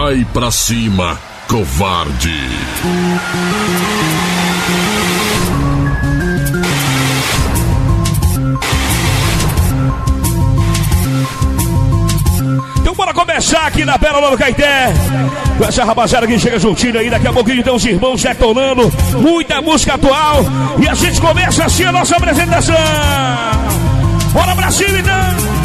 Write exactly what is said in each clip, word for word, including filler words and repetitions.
Vai pra cima, covarde. Então bora começar aqui na Pérola do Caeté. Com essa rapaziada que chega juntinho aí. Daqui a pouquinho tem os irmãos detonando. Muita música atual. E a gente começa assim a nossa apresentação. Bora pra cima então.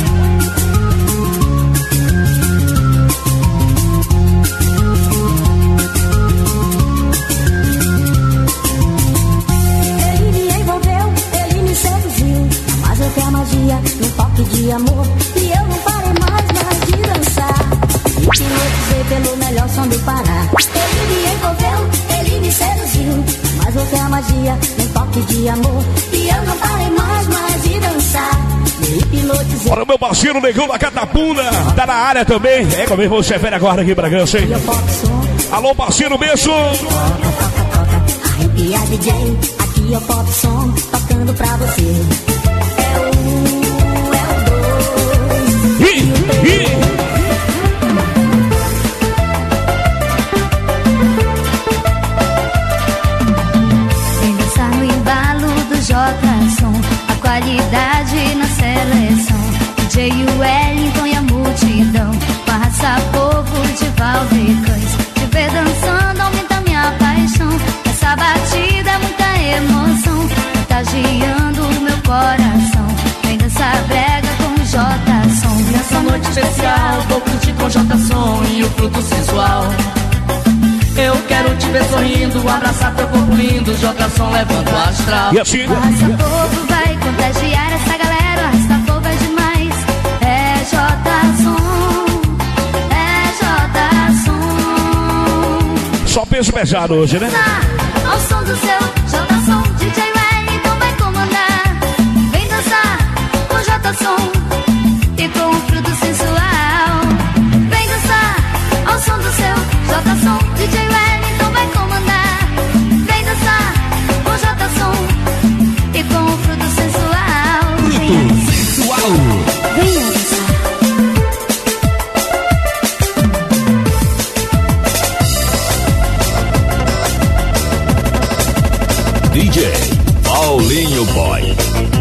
Um toque de amor e eu não parei mais, mais de dançar. Hipnotizei pelo melhor som do Pará. Ele me envolveu, ele me seduziu. Mas o que é a magia, um toque de amor e eu não parei mais, mais de dançar. Me hipnotizei. Olha o meu parceiro Negão da Catapunda, tá na área também. É como irmão Severo agora aqui em Bragança, hein? Alô parceiro, beijo. Toca, toca, toca, arrepia D J. Aqui é o pop som, tocando pra você. Vem dançar no embalo do J-Som, a qualidade na seleção. D J Wellington e a multidão, com a raça povo de Valdecães. Te ver dançando aumenta minha paixão. Essa batida é muita emoção, contagiando o meu coração. Vem dançar brega com o J-Som. Nessa noite especial, vou curtir com J-Som e o fruto sensual. Eu quero te ver sorrindo, abraçar teu corpo lindo, J-Som levando o astral. E assim? O arrasta-povo vai contagiar essa galera, o arrasta-povo é demais. É J-Som, é J-Som. Só peso pesado hoje, né? Ao som do seu J-Som, D J Wellington vai comandar. Vem dançar com J-Som e com o fruto sensual. Vem dançar ao som do seu J-Som, D J Wellington vai comandar. Vem dançar com J-Som e com o fruto sensual. Fruto sensual. Venha dançar. D J Paulinho Boy.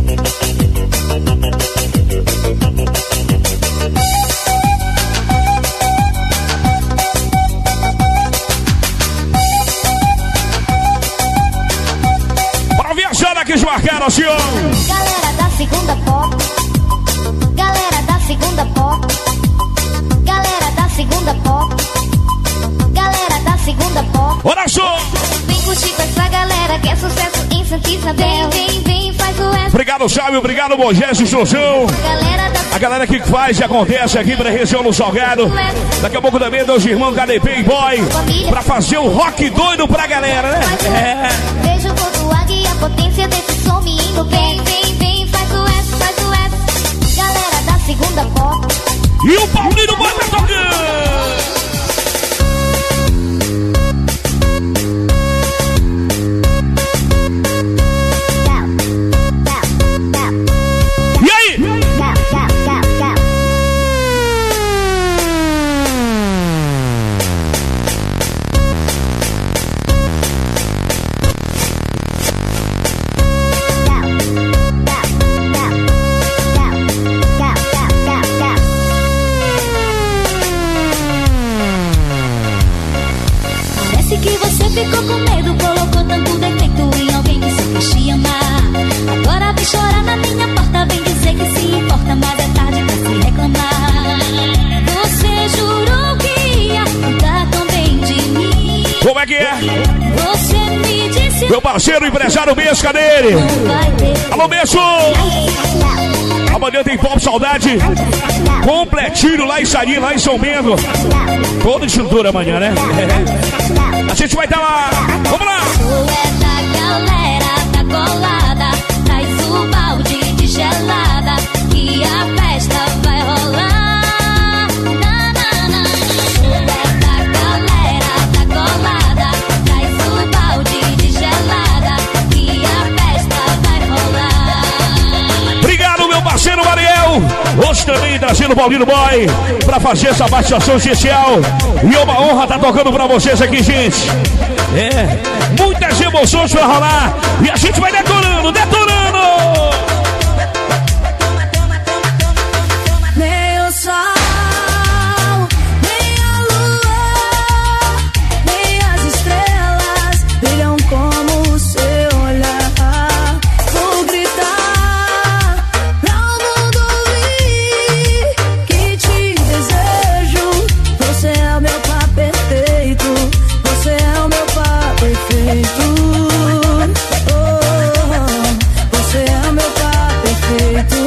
Para viajar aqui, marcaram, senhor. Galera da segunda pop, galera da segunda pop, galera da segunda pop, galera da segunda pop. Olha só. Vem curtir com essa galera que é sucesso em Santa Isabel. Vem, vem, vem, faz o F. Obrigado, Sábio. Obrigado, Moisés e Josão. Galera da A galera que faz e acontece aqui pra região do Salgado. Daqui a pouco também dos irmãos K D P e Boy. Pra fazer o rock doido pra galera, né? É. Vejo todo a guia, a potência desse som me indo bem. Vem, vem, faz o F, faz o F. Galera da segunda pop. E o Paulinho Boy tá tocando. E aí? Parece que você ficou com medo, colocou tanto defeito em alguém que só quis te amar. Agora vem chorar na minha porta, vem dizer que se importa, mas é tarde pra se reclamar. Você jurou que ia cuidar tão bem de mim. Como é que é? Você me disse Meu parceiro, empresário Beijo, cadê ele? não vai ter. Alô, Beijo! Amanhã tem Pop Saudade completinho lá em Sarinho, lá em São Bento. Toda estrutura amanhã, né? É. A gente vai estar lá. Vamos lá! Tu é da galera da colada, traz o balde de gelada, que a festa vai rolar. Na, na, na. Tu é da galera da colada, traz o balde de gelada, que a festa vai rolar. Obrigado, meu parceiro Mariel. Hoje também tá trazendo o Paulinho Boy pra fazer essa participação especial. E é uma honra estar tocando pra vocês aqui, gente. É, muitas emoções pra rolar. E a gente vai detonando, detonando. Nem o sol, nem a lua, nem as estrelas brilham como o seu olhar. Vou gritar pra o mundo ouvir que te desejo. Você é o meu par perfeito, você é o meu par perfeito. Oh, você é o meu par perfeito.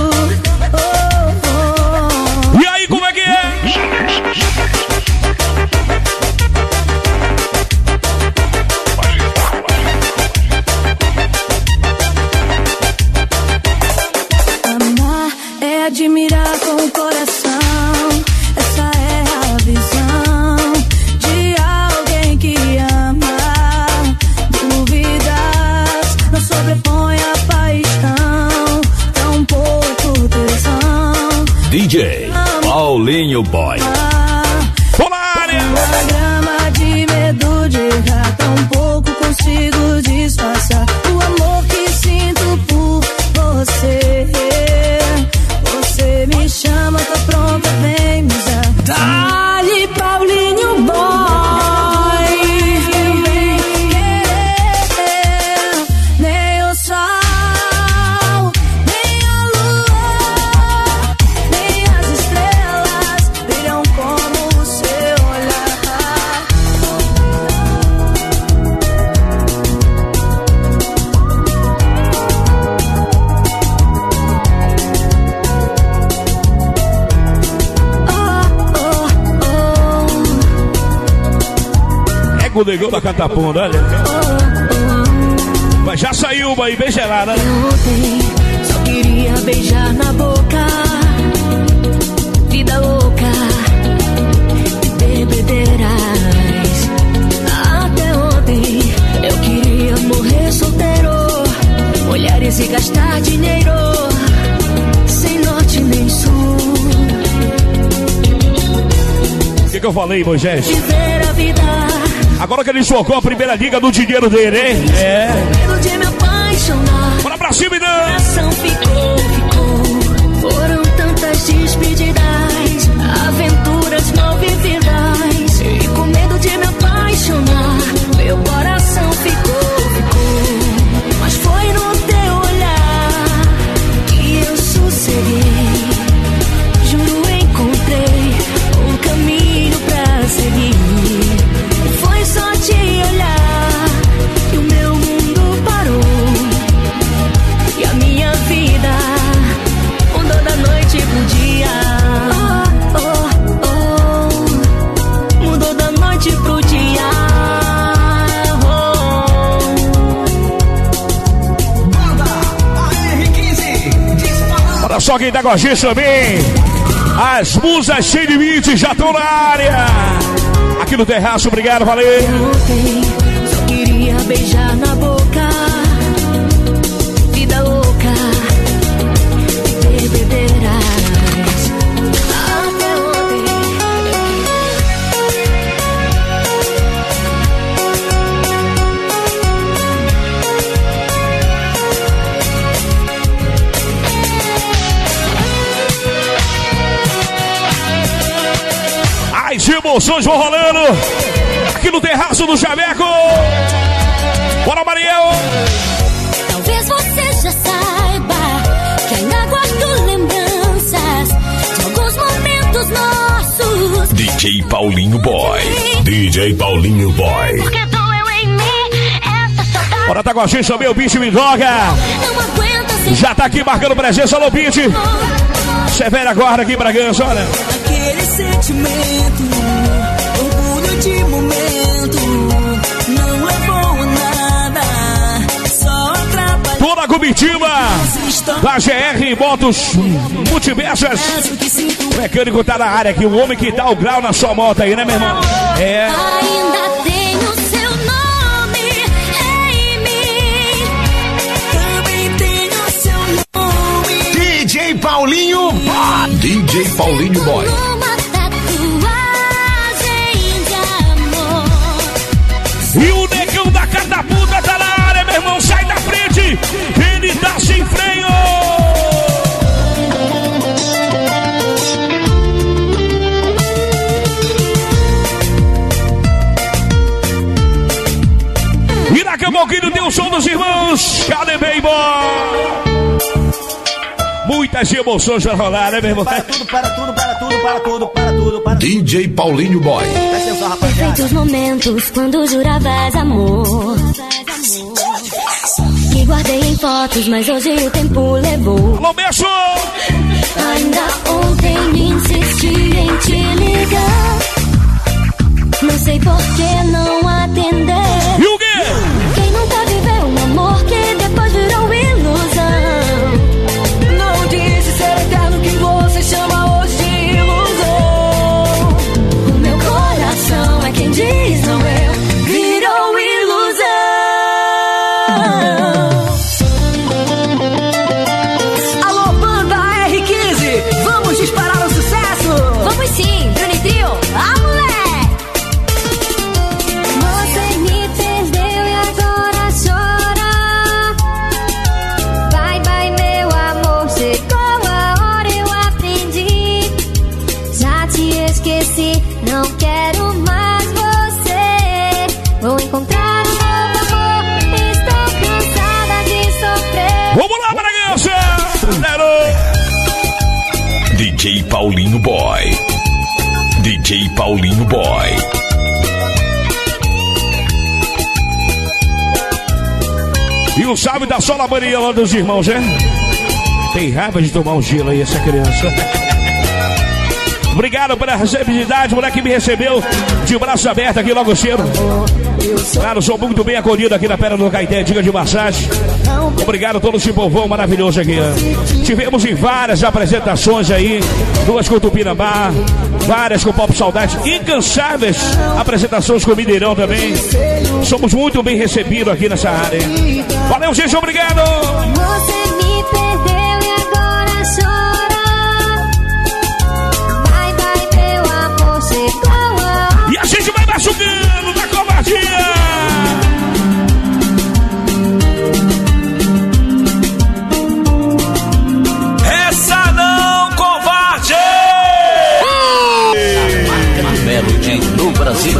Admirar com o coração, essa é a visão de alguém que ama. Dúvidas não sobrepõe a paixão, tão pouco tesão. D J Paulinho Boy. Olá, uma grama de medo de errar, tão pouco consigo disfarçar o amor que sinto por você. Você me chama, tô pronta, vem me usar. Dali, Paulinho Boy. Vem querer. Nem o sol, nem a lua, nem as estrelas brilham como o seu olhar. O negão da Catapunda, olha. Mas já saiu uma aí bem gelada, né? Ontem só queria beijar na boca. Vida louca, bebedeiras. Até ontem eu queria morrer solteiro, mulheres e gastar dinheiro, sem norte nem sul. O que, que eu falei, Moisés? Viver a vida. Agora que ele socou a primeira liga do dinheiro dele, hein? É. Medo de me apaixonar. Bora pra cima, então! O coração ficou, ficou. Foram tantas despedidas, aventuras mal vividas. E com medo de me apaixonar, meu coração ficou, ficou. Mas foi no teu olhar que eu sosseguei. Juro, encontrei um caminho pra seguir. Foi só te olhar que o meu mundo parou. E a minha vida mudou da noite pro dia. Oh, oh, oh. Mudou da noite pro dia. Oh. Olha só quem tá com a gente também. As musas sem limites já estão na área. Aqui no terraço, obrigado, valeu. Ontem só queria beijar na boca. Vida louca, bebedeiras. Até ontem As emoções vão rolando aqui no terraço do Chaveco. Bora, Mariel! Talvez você já saiba que ainda guardo lembranças de alguns momentos nossos. D J Paulinho Boy. D J Paulinho Boy. Porque doeu em mim essa saudade. Bora, tá com a gente também o Bicho Mindoga. Não aguenta sem Já tá aqui marcando presença, alô, Bicho. Severa guarda aqui, Bragança, olha. Aquele sentimento, orgulho de momento, não levou a nada, só atrapalhou. Toda a comitiva da G R Motos Multimersas. O mecânico tá na área aqui, o homem que dá o grau na sua moto aí, né, meu irmão? É. ainda tenho seu nome em mim. Também tenho seu nome. D J Paulinho Boy. D J Paulinho Boy. Uma tatuagem de amor. E o negão da catapulta tá na área, meu irmão. Sai da frente. Ele tá sem freio. E daqui a pouquinho tem o som dos irmãos. Cadê, baby? Muitas emoções vai rolar, né, meu irmão? Para tudo, para tudo, para tudo, para tudo, para tudo, para tudo. D J Paulinho Boy. Presta atenção, rapaziada. Perfeitos momentos quando juravas amor. Que guardei em fotos, mas hoje o tempo levou. Alô, beijo! Ainda ontem insisti em te ligar. Não sei por que não atender. E o quê? Quem nunca viveu um amor que depois virou ilusão? Não disse ser eterno que você chama hoje de ilusão. O meu coração é quem diz, não eu. Virou ilusão. Alô, banda R quinze, vamos disparar o sucesso? Vamos sim, Bruno e Trio. Ah, moleque! Você me perdeu e agora chora. Vai, vai, meu amor, chegou a hora, eu aprendi. Já te esqueci, não quero mais você. Vou encontrar um novo amor, estou cansada de sofrer. Vamos lá, Bragança! D J Paulinho Boy. D J Paulinho Boy. E o salve da Sola Maria lá dos irmãos, né? Tem raiva de tomar um gelo aí, essa criança. Obrigado pela receptividade, moleque que me recebeu de braço aberto aqui logo cedo. Claro, sou muito bem acolhido aqui na Pedra do Caeté, diga de massagem. Obrigado a todo esse povão maravilhoso aqui. Tivemos em várias apresentações aí, duas com Tupinambá, várias com Pop Saudade, incansáveis apresentações com o Mineirão também. Somos muito bem recebidos aqui nessa área. Valeu, gente, obrigado! Você me perdeu e agora chora. Vai, vai, meu amor, chegou a hora. E a gente vai machucando da covardia! Essa não, covarde! Melody no Brasil.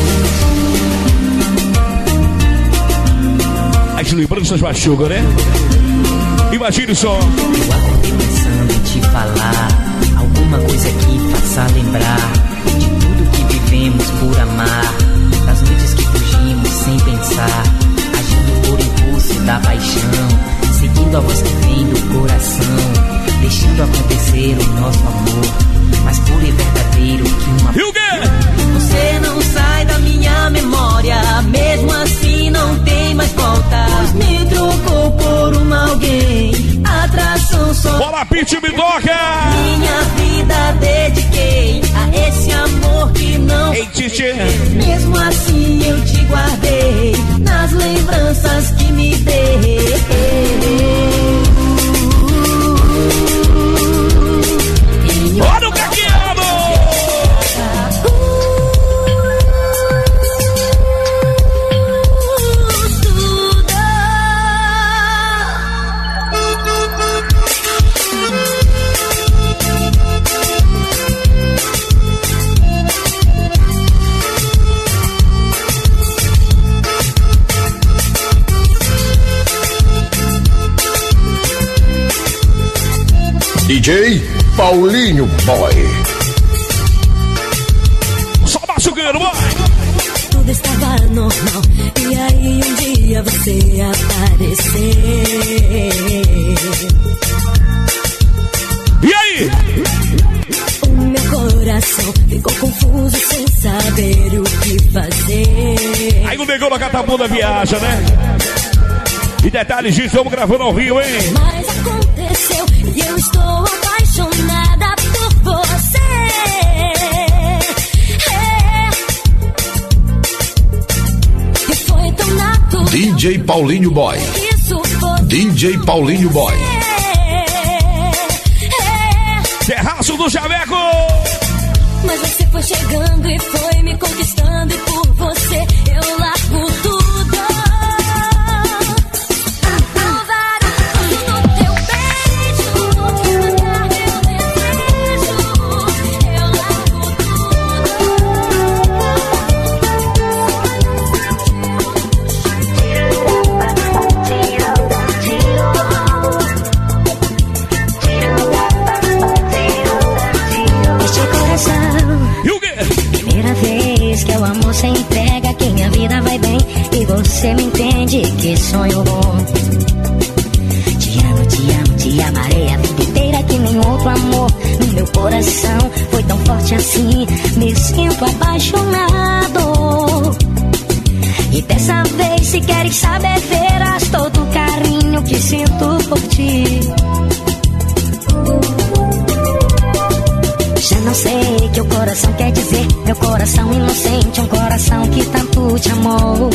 As lembranças machucam, né? Imagine só. Eu acordei pensando em te falar alguma coisa que faça lembrar de tudo que vivemos por amar, das noites que fugimos sem pensar, agindo por impulso da paixão, seguindo a voz que vem do coração, deixando acontecer o nosso amor, mais puro e verdadeiro que uma... E o quê? Você não sai da minha memória, mesmo assim não tem mais volta. Pois me trocou por uma alguém, atração só. Bola, Pitch, me toca! Minha vida dediquei a esse amor que não. Ei, Titi! Mesmo assim eu te guardei nas lembranças que me dei. Olha o caqueado! D J Paulinho Boy. Só machucando, boy! Tudo estava normal, e aí um dia você apareceu. E aí? O meu coração ficou confuso sem saber o que fazer. Aí o negão da catapulta viaja, né? E detalhes disso, estamos gravando ao Rio, hein? Mas aconteceu e eu estou apaixonada por você. É. E foi tão natural. D J Paulinho Boy. Isso foi D J Paulinho Boy. Terraço Sucesso do Chaveco! Mas você foi chegando e foi me conquistando, e por você eu largo tudo. Você entrega que minha vida vai bem, e você me entende, que sonho bom. Te amo, te amo, te amarei a vida inteira, que nem outro amor no meu coração foi tão forte assim. Me sinto apaixonado, e dessa vez, se queres saber, verás todo o carinho que sinto por ti. Já não sei que o coração quer dizer, meu coração inocente, um coração que tanto te amou.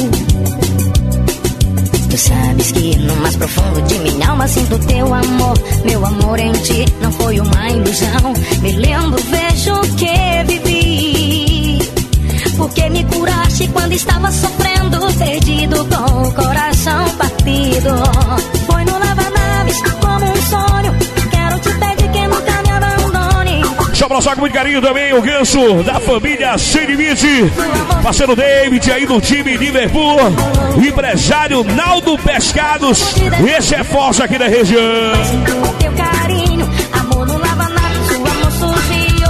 Tu sabes que no mais profundo de minha alma sinto teu amor. Meu amor em ti não foi uma ilusão. Me lembro, vejo o que vivi, porque me curaste quando estava sofrendo, perdido, com o coração partido. Foi no lava-naves como um sonho, quero te pedir que nunca me abandone. Deixa eu abraçar com muito carinho também o Ganso da família Sem Limite, parceiro David aí do time Liverpool, empresário Naldo Pescados, esse é força aqui da região. Teu carinho, amor no lava-naves, o amor surgiu.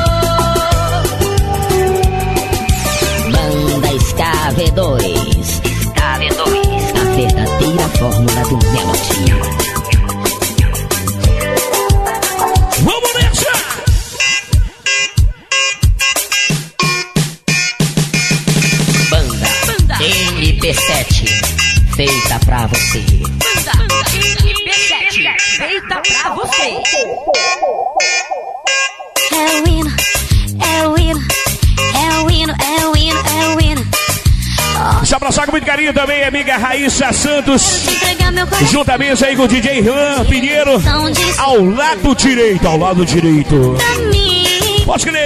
Banda Ska V dois, Ska V dois, a verdadeira fórmula do melodia. Vamos nessa! M P sete, feita pra você. M P sete, feita pra você. É o hino, é o hino, é o hino, é o hino, é o hino. Deixa eu abraçar com muito carinho também a amiga Raíssa Santos, juntamente aí com o D J Juan Pinheiro, ao lado direito, ao lado direito. Pode crer.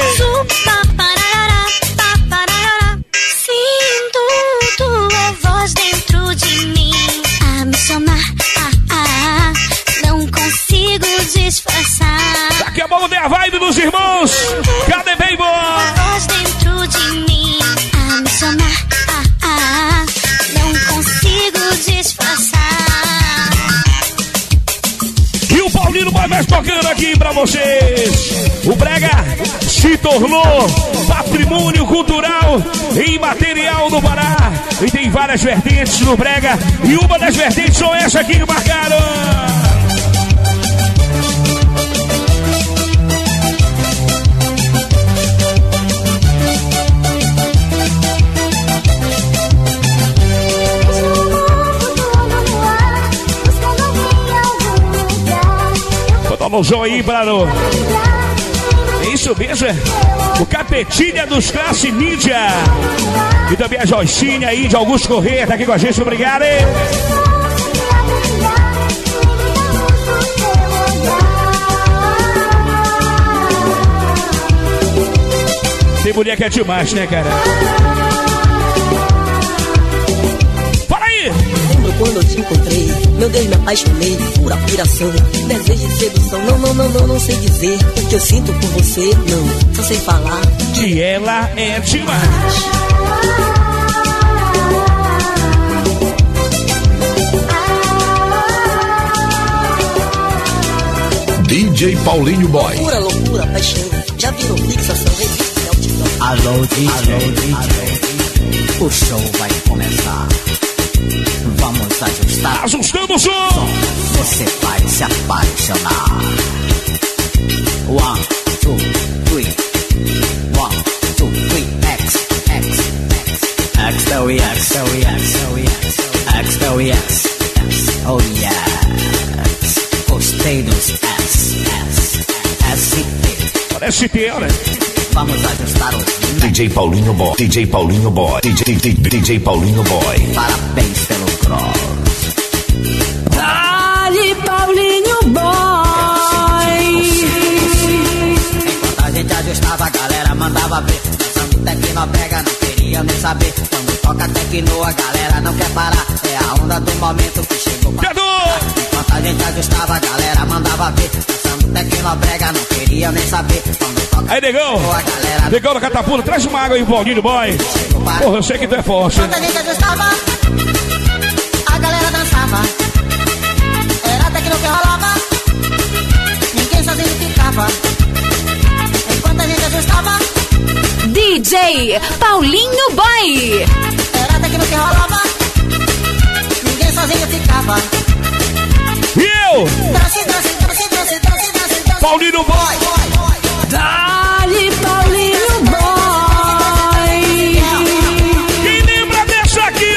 Dentro de mim a me chamar, ah, ah, não consigo disfarçar. Daqui a pouco tem a vibe dos irmãos. Cadê bem bom? A voz dentro de mim a me chamar, ah, ah, não consigo disfarçar. E o Paulino vai mais tocando aqui pra vocês. O Brega se tornou patrimônio cultural e imaterial do Pará. E tem várias vertentes no Brega, e uma das vertentes são essa aqui que marcaram. Vou dar um som aí para o... É isso mesmo, o Capetinha dos Classe Mídia. E também a Joicinha aí de Augusto Corrêa, tá aqui com a gente, obrigado, hein? Tem mulher que é demais, né, cara? Fala aí! Lembro quando eu te encontrei, meu Deus, me apaixonei, pura piração, desejo e sedução, não, não, não, não, não sei dizer o que eu sinto por você, não, só sei falar que ela é demais. D J Paulinho Boy. Pura loucura, paixão, já virou fixação, revista e altidão. Alô, D J, o show vai começar. Vamos ajustar. Ajustando o som. Você vai se apaixonar. One, two, three. One, two, three. X, X, X. X, W, X, W, X, W, X. X, W, X. Oh, yes. Gostei dos S, S, S, T. Parece T, né? Vamos ajustar os D J Paulinho Boy, D J Paulinho Boy, D J, D J Paulinho Boy. Parabéns pelo cross. Dale, Paulinho Boy. eu estava, a galera mandava ver. Dançando tecnobrega, não queria nem saber. Quando toca tecno, a galera não quer parar. É a onda do momento que chegou pra ficar. Enquanto a gente ajustava, a galera mandava ver. Dançando tecnobrega, não queria nem saber. Quando toca aí, negão, tecno, a galera... negão da catapulta, traz uma água aí, Paulinho Boy. Porra, eu sei que tu é forte. Enquanto a gente ajustava, a galera dançava. Era tecno que rolava, ninguém sozinho ficava. Enquanto a gente ajustava, D J Paulinho Boy. era tecno que rolava, ninguém sozinho ficava. E eu? Dance, dance, dance, dance, dance, dance, dance. Paulinho Boy. Dali Paulinho Boy. Quem lembra dessa aqui,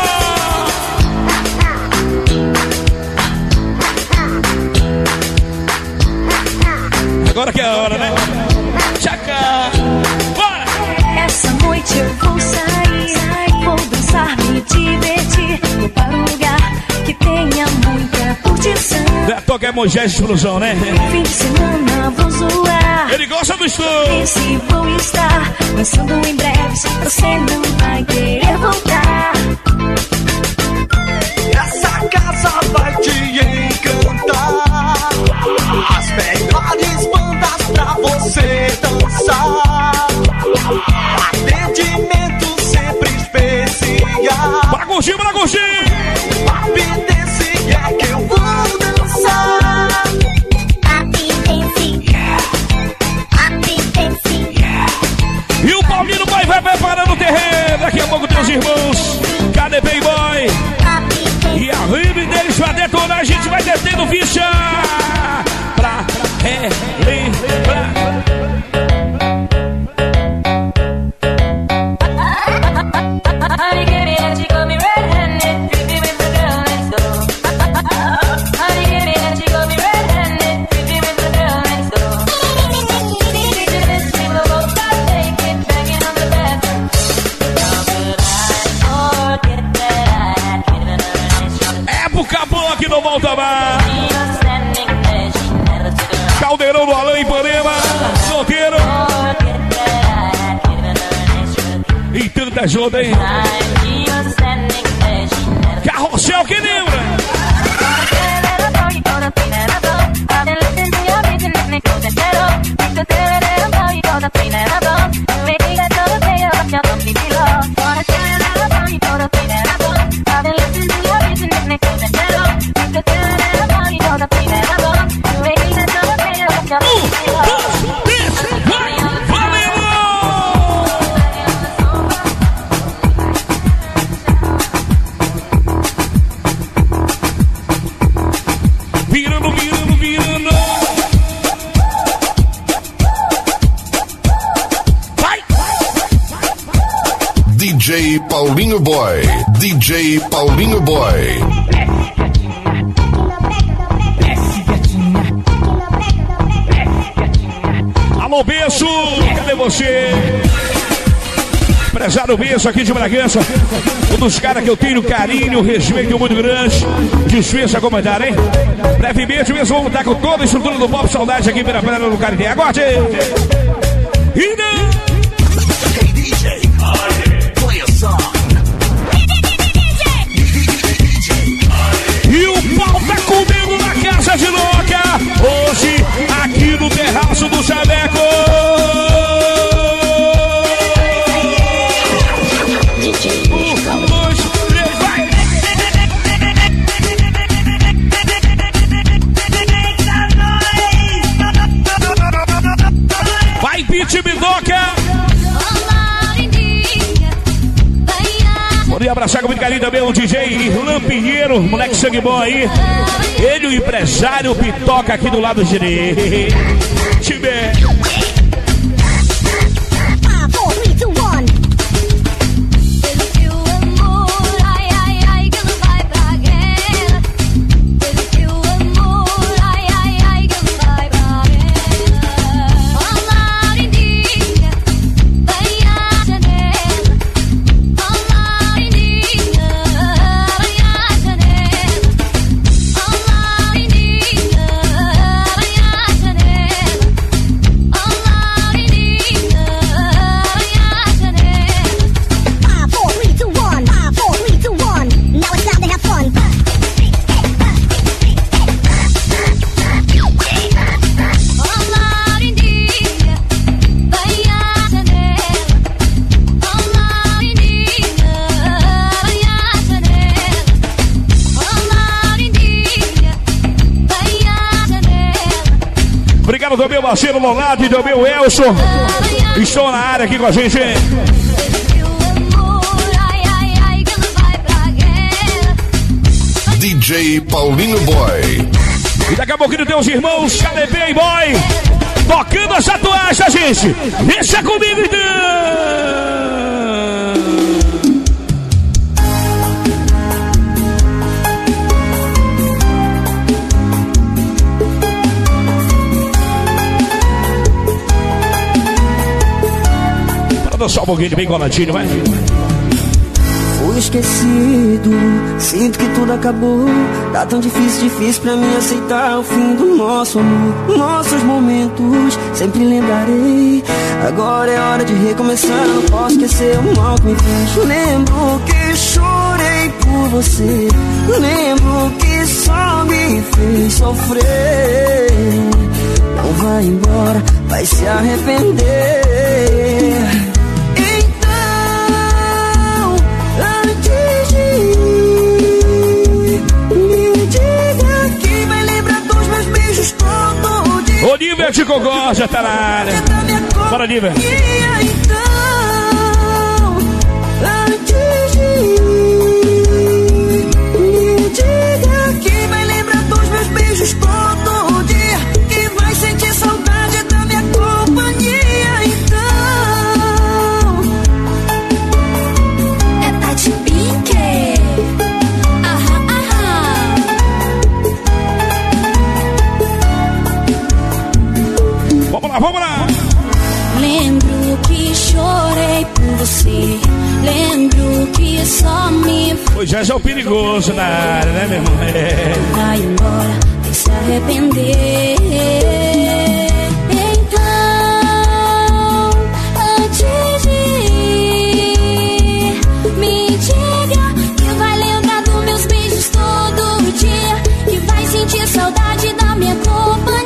ó? Agora que é a hora, né? Tchaca! Bora! Essa noite eu vou sair, vou dançar, me divertir. Vou para um lugar que tenha muita curtição. Toca é Moisés Explosão, né? Fim de semana vou zoar. Ele gosta do show. E se vou estar dançando em breve, você não vai querer voltar. Essa casa vai te encantar. As melhores bandas pra você dançar. Atendimento sempre especial. Pra curtir, pra curtir. Papi desse é que eu vou dançar. Papi dance, papi dance. E o Paulinho Boy vai preparando o terreno. Daqui a pouco teus irmãos Cadê Playboy? E a rime deles pra detonar. A gente vai detendo ficha pra relembrar. Época boa que não volta mais. Caldeirão do Alain Ipanema, solteiro. E tanta ajuda, hein? Carrossel, quem lembra? Virando, virando, virando. Vai! D J Paulinho Boy. D J Paulinho Boy. Alô, Benço, cadê você? Empresário Benço aqui de Bragança. Um dos caras que eu tenho carinho, respeito muito grande. Dispensa comentário, hein? Brevemente mesmo vamos estar com toda a estrutura do Pop Saudade aqui pela Praia do Carité. Aguarde! E Hey D J, play a song. E o pau tá comendo na casa de louca. Hoje, aqui no terraço do Chaveco. Um, dois, três, vai! Vai, Pete Mindoca! Vou abraçar com muito carinho também o D J Lampinheiro, moleque sangue bom aí. Ele, o empresário Pitoca aqui do lado direito. Time. Obrigado do meu parceiro Lolado e do meu Elson. Estão na área aqui com a gente, hein? D J Paulinho Boy. E daqui a pouquinho tem os irmãos K D B e Boy tocando essa toalha, gente. Deixa comigo então. Só um pouquinho bem coladinho, vai. Fui esquecido, sinto que tudo acabou. Tá tão difícil, difícil pra mim aceitar o fim do nosso amor. Nossos momentos, sempre lembrarei. Agora é hora de recomeçar, não posso esquecer o mal que me fez. Lembro que chorei por você, lembro que só me fez sofrer. Não vai embora, vai se arrepender. Olívia de Cogó já tá na área. Bora, Olívia. Então, antes de ir, me diga que vai lembrar dos meus beijos todo dia, que vai sentir saudade da minha companhia. Então, é Tati Pink. Aham, aham. Vamos lá, vamos lá. Lembro que chorei por você, lembro que só me... Pois já é o perigoso na área, né, meu irmão? É. Vai embora, vai se arrepender. Então, antes de ir, me diga que vai lembrar dos meus beijos todo dia, que vai sentir saudade da minha companhia.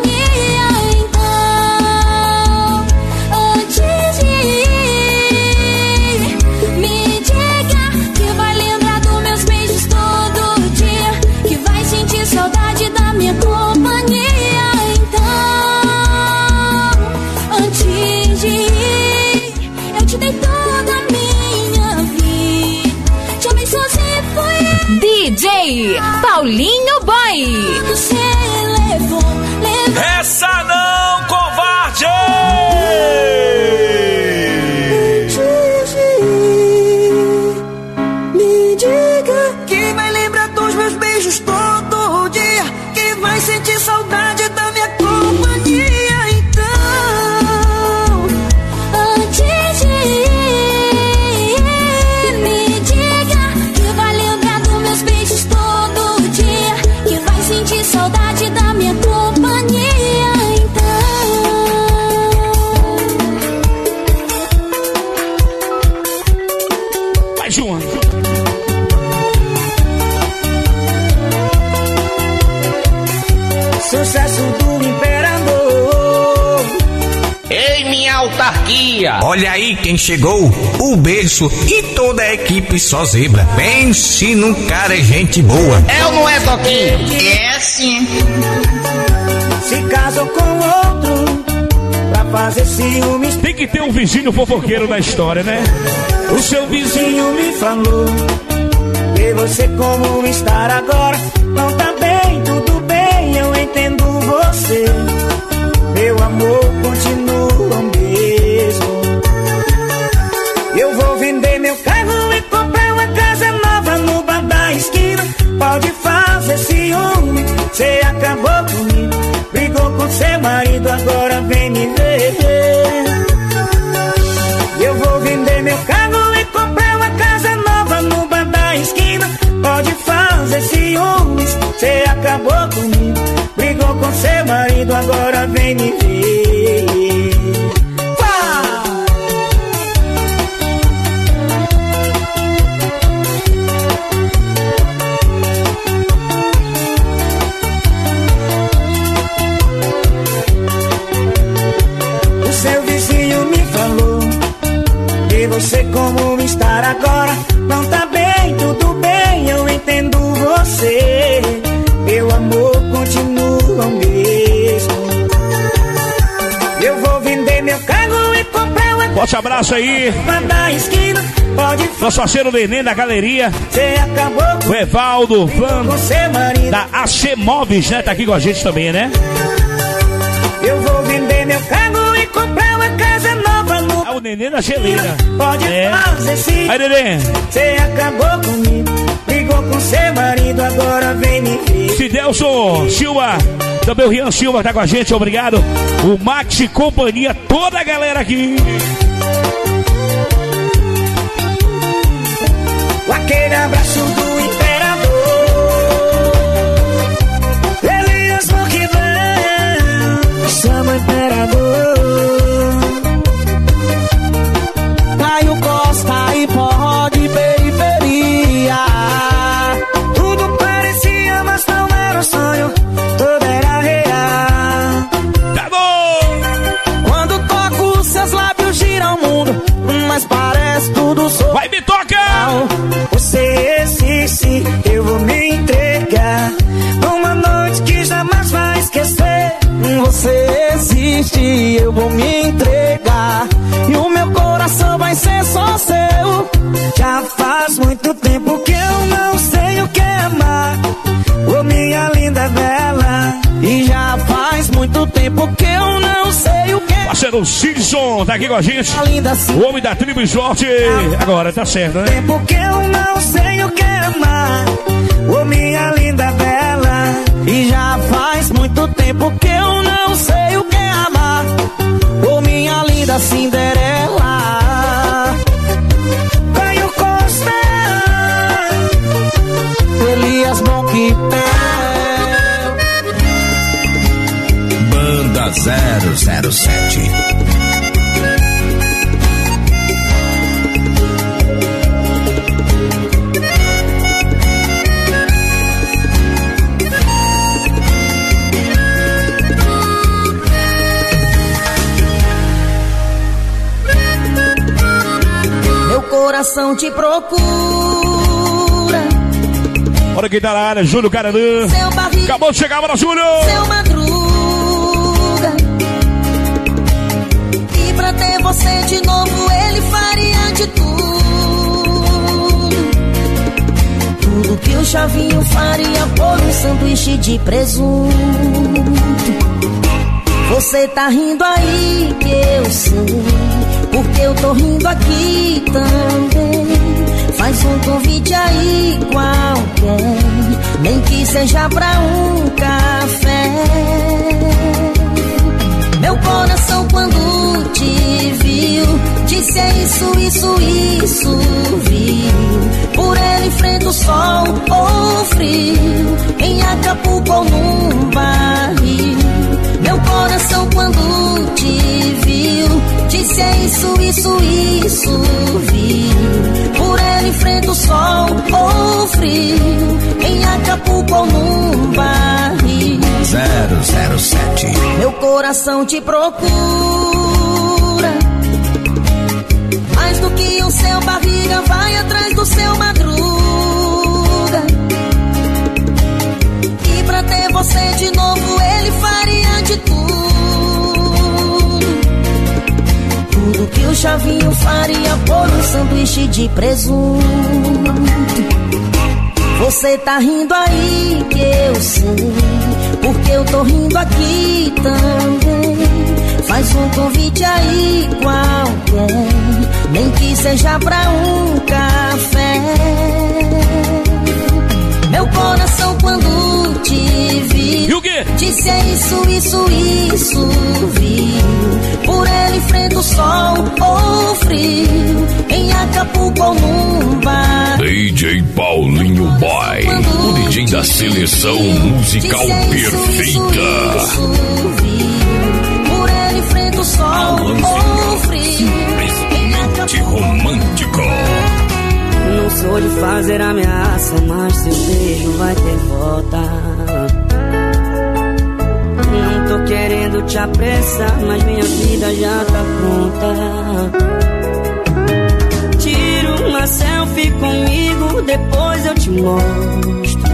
Saudade da minha companhia. Então, antes de ir, eu te dei toda a minha vida, te amei sozinho, foi D J Paulinho Boy. Você levou, levou. Essa não, covarde! Antes de ir, me diga que vai lembrar dos meus beijos todo dia, que vai sentir saudade da minha companhia. Então, Antes de ir, me diga que vai lembrar dos meus beijos todo dia, que vai sentir saudade da minha companhia. Então, Mais uma. sucesso do imperador. Ei, minha autarquia! Olha aí quem chegou, o Berço e toda a equipe só zebra. Pense num cara é gente boa. É ou não é, Toquinho? É sim. Se casou com outro pra fazer ciúmes. Tem que ter um vizinho fofoqueiro na história, né? O seu vizinho me falou que você como estar agora não tá bem, tudo bem, eu entendo você. Meu amor continua o mesmo. Eu vou vender meu carro e comprar uma casa nova no bar da esquina. Pode fazer ciúme, cê acabou comigo. Brigou com seu marido, agora vem me ver. Eu vou vender meu carro e comprar uma casa nova no bar da esquina. Pode fazer ciúmes, cê acabou comigo. Brigou com seu marido, agora vem me ver. Pá! O seu vizinho me falou que você como estar agora não tá bem, tudo bem, eu entendo você. Meu amor continua o mesmo. Forte abraço aí. Nosso parceiro Nenê da galeria. O Evaldo, fã da A C Móveis, né? Tá aqui com a gente também, né? Eu vou vender meu carro e comprar uma casa nova no... Ah, o Nenê da geleira. Pode é. fazer sim. Aí, Nenê. Você acabou comigo, brigou com seu marido, agora vem me ver. Fidelson Silva, também o Rian Silva tá com a gente, obrigado. O Max e companhia, toda a galera aqui. Aquele abraço do imperador, Elias Moquivão, chama imperador. Caio Costa e pó de periferia. Tudo parecia, mas não era um sonho, tudo era real. Tá bom! Quando toco, seus lábios giram o mundo, mas parece tudo só. Vai, me toca! Você existe, eu vou me entregar numa noite que jamais vai esquecer. Você existe, eu vou me entregar e o meu coração vai ser só seu. Já faz muito tempo que eu não sei o que é amar, ô minha linda bela. E já faz muito tempo que eu não sei o que é. Parceiro Simpson tá aqui com a gente, o homem da tribo Slot. Agora tá certo, né? Tempo que eu não sei o que é amar, ô minha linda bela. E já faz muito tempo que eu não sei o que é amar, ô minha linda Cinderela. Caio Costa, Elias Moquivão, Banda zero zero sete. meu coração te procura. Olha quem tá na área, Júlio Caranã. Acabou de chegar, bora, Júlio! Seu Madruga. E pra ter você de novo, ele faria de tudo. Tudo que o Chavinho faria por um sanduíche de presunto. Você tá rindo aí, que eu sei, porque eu tô rindo aqui também. Faz um convite aí qualquer, nem que seja pra um café. Meu coração quando te viu, disse é isso, isso, isso, viu. Por ele enfrenta o sol ou frio, em Acapulco ou num barril. Meu coração quando te viu, disse é isso, isso, isso, viu. Por ele enfrenta o sol ou frio, em Acapulco ou num barril. zero zero sete. Meu coração te procura, mais do que o seu barriga vai atrás do seu Madruga. E pra ter você de novo, ele faria de tudo. Tudo que o Chavinho faria por um sanduíche de presunto. Você tá rindo aí, que eu sei, porque eu tô rindo aqui também. Faz um convite aí qualquer, nem que seja pra um café. Meu coração quando te vi, e o quê? Disse é isso, isso, isso, viu. Por ele enfrenta o sol ou frio, em Acapulco ou num bar. D J Paulinho Boy, o D J da seleção musical perfeita. Por ele enfrenta o sol ou frio, em Acapulco romântico. Não sou de fazer ameaça, mas seu beijo vai ter volta. Não tô querendo te apressar, mas minha vida já tá pronta. Tira uma selfie comigo, depois eu te mostro.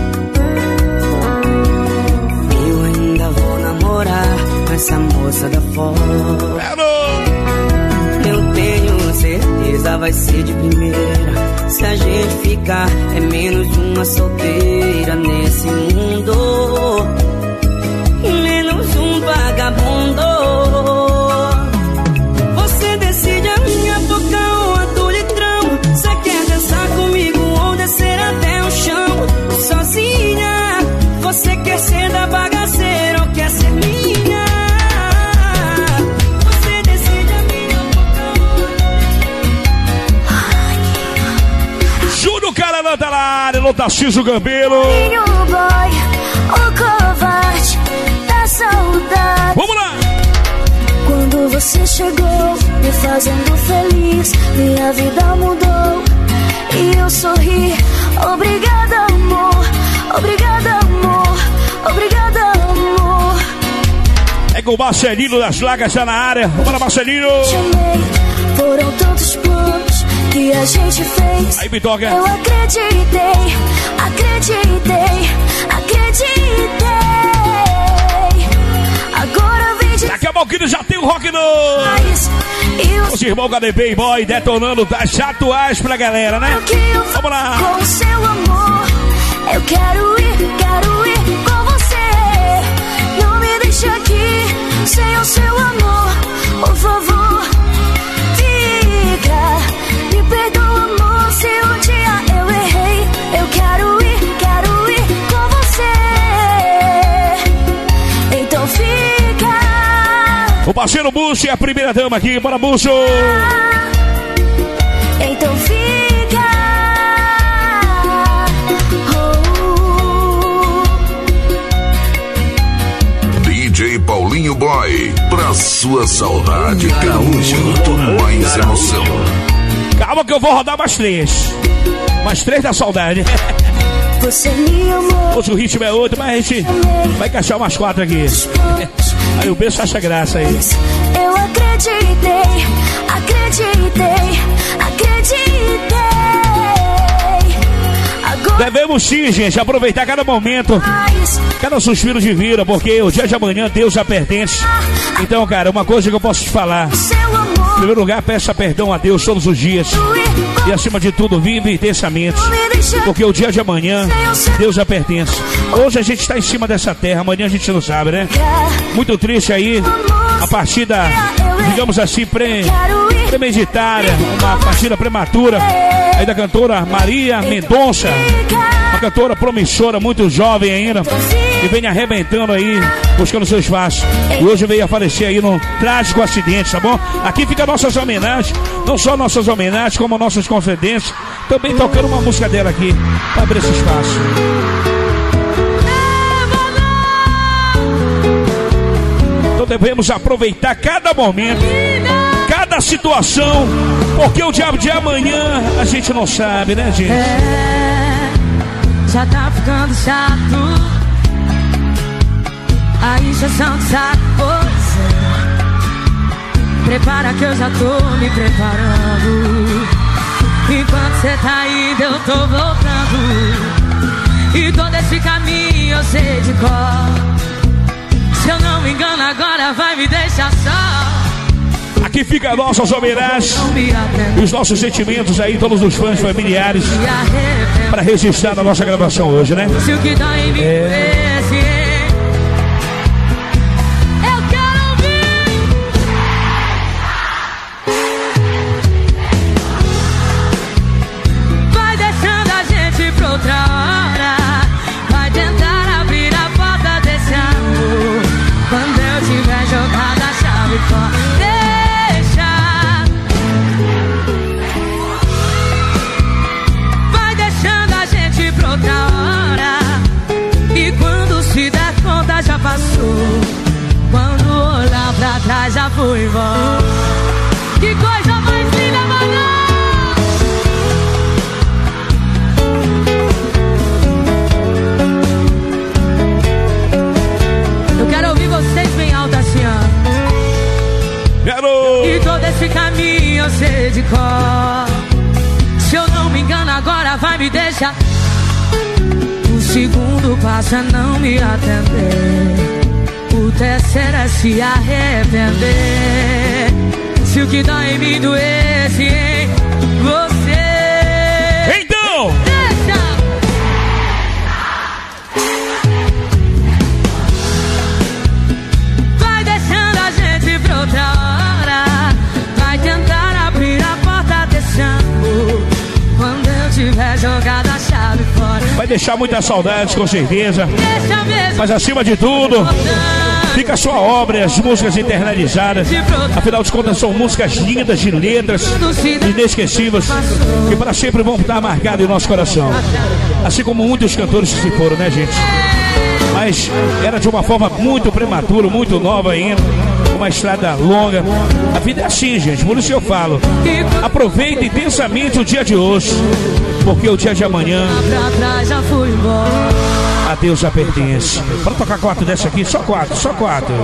Eu ainda vou namorar com essa moça da foto. Eu tenho coisa vai ser de primeira. Se a gente ficar, é menos uma solteira nesse mundo, menos um vagabundo. Você decide a minha boca ou a do litrão. Você quer dançar comigo ou descer até o chão? Sozinha, você quer ser da bagaceira ou quer ser minha? Você decide a minha boca ou a do litrão. Júlio Caranã tá na área, não tá Ciso Gambelo. O boy, o covarde da saudade. Vamos lá! Quando você chegou, me fazendo feliz, minha vida mudou e eu sorri. Obrigada, amor, obrigada, amor, obrigada, amor. É com o Marcelino das Lagas tá na área. Bora, Marcelino! Te amei, foram tantos planos que a gente fez. Aí, Bitoca. Eu acreditei, acreditei, acreditei. Agora vem de... Daqui a pouquinho já tem o Rock no... Eu... Os irmãos H D B e Boy detonando das atuais pra galera, né? Vamos lá! Com o seu amor, eu quero ir, quero ir com você. Não me deixe aqui sem o seu amor, por favor. Fica, me perdoa, amor, se um dia eu errei. Eu quero ir, quero ir com você. Então fica. O parceiro Bucho é a primeira dama aqui. Bora, Bucho! Então fica. D J Paulinho Boy, pra sua saudade tem muito mais emoção. Calma que eu vou rodar mais três. Mais três da saudade. Você me amou. Hoje o ritmo é outro, mas a gente vai encaixar umas quatro aqui. Aí o beijo acha graça aí. Eu acreditei, acreditei, acreditei. Agora devemos sim, gente, aproveitar cada momento, cada suspiro de vida, porque o dia de amanhã Deus já pertence. Então, cara, uma coisa que eu posso te falar: em primeiro lugar, peça perdão a Deus todos os dias. E acima de tudo, vive intensamente, porque o dia de amanhã Deus já pertence. Hoje a gente está em cima dessa terra, amanhã a gente não sabe, né? Muito triste aí a partida, digamos assim, pre, premeditada, uma partida prematura aí da cantora Maria Mendonça, uma cantora promissora, muito jovem ainda, e vem arrebentando aí, buscando seu espaço. E hoje veio a falecer aí num trágico acidente, tá bom? Aqui fica nossas homenagens, não só nossas homenagens, como nossas confidências, também tocando uma música dela aqui, para abrir esse espaço. Então devemos aproveitar cada momento, cada situação, porque o diabo de amanhã a gente não sabe, né, gente? É, já tá ficando chato a encheção de saco. Prepara que eu já tô me preparando. Enquanto cê tá indo eu tô voltando. E todo esse caminho eu sei de cor. Se eu não me engano agora vai me deixar só. Aqui fica nossas homenagens e os nossos sentimentos aí, todos os fãs familiares, para registrar na nossa gravação hoje, né? Se o que dá em mim é esse, hein? Eu quero ouvir. Vai deixando a gente pra outra hora. Vai tentar abrir a porta desse amor. Quando eu tiver jogado a chave fora. Outra hora. E quando se der conta já passou. Quando olhar pra trás já foi embora. Que coisa mais linda, mano. Eu quero ouvir vocês bem alto assim, ó. Quero. E todo esse caminho eu sei de cor. Se eu não me engano agora vai me deixar. O segundo passo é não me atender. O terceiro é se arrepender. Se o que dói em mim doesse, hein? você. Então! Deixa! Vai deixando a gente pra outra hora. Vai tentar abrir a porta deixando. Quando eu tiver jogado a chave fora. Vai deixar muitas saudades, com certeza. Mas acima de tudo, fica a sua obra e as músicas internalizadas. Afinal de contas, são músicas lindas, de letras inesquecíveis, que para sempre vão estar marcadas em nosso coração. Assim como muitos cantores que se foram, né, gente? Mas era de uma forma muito prematura, muito nova ainda. Uma estrada longa. A vida é assim, gente. Por isso eu falo, aproveite intensamente o dia de hoje, porque o dia de amanhã a Deus já pertence. Bora tocar quatro dessa aqui, só quatro, só quatro.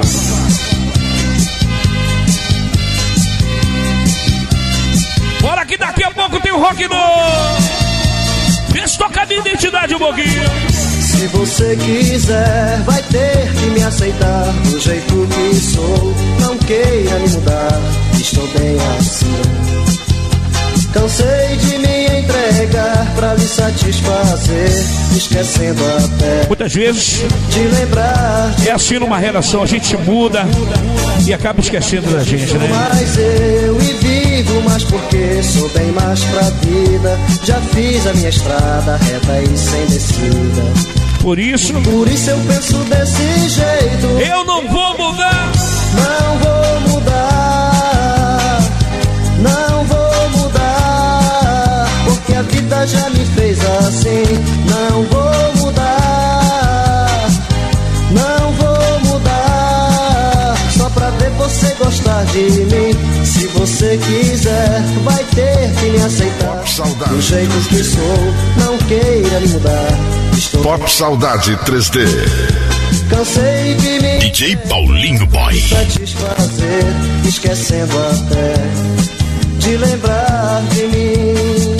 Bora que daqui a pouco tem o Rock No. Deixa eu tocar minha identidade um pouquinho. Se você quiser, vai ter que me aceitar do jeito que sou. Não queira me mudar, estou bem assim. Cansei de me entregar pra lhe satisfazer, esquecendo até muitas vezes de lembrar. É assim numa relação, a gente muda e acaba esquecendo da gente, né? Mas eu e vivo mais porque sou bem mais pra vida. Já fiz a minha estrada reta e sem descida. Por isso, Por isso eu penso desse jeito. Eu não vou mudar. Não vou mudar. Não vou mudar. Porque a vida já me fez assim. Não vou mudar. Não vou mudar. Só pra ver você gostar de mim. Se você quiser, vai ter que me aceitar do jeito que sou. Não queira me mudar. Estou Pop Saudade três D. Cansei de me D J Paulinho Boy satisfazer, esquecendo até de lembrar de mim.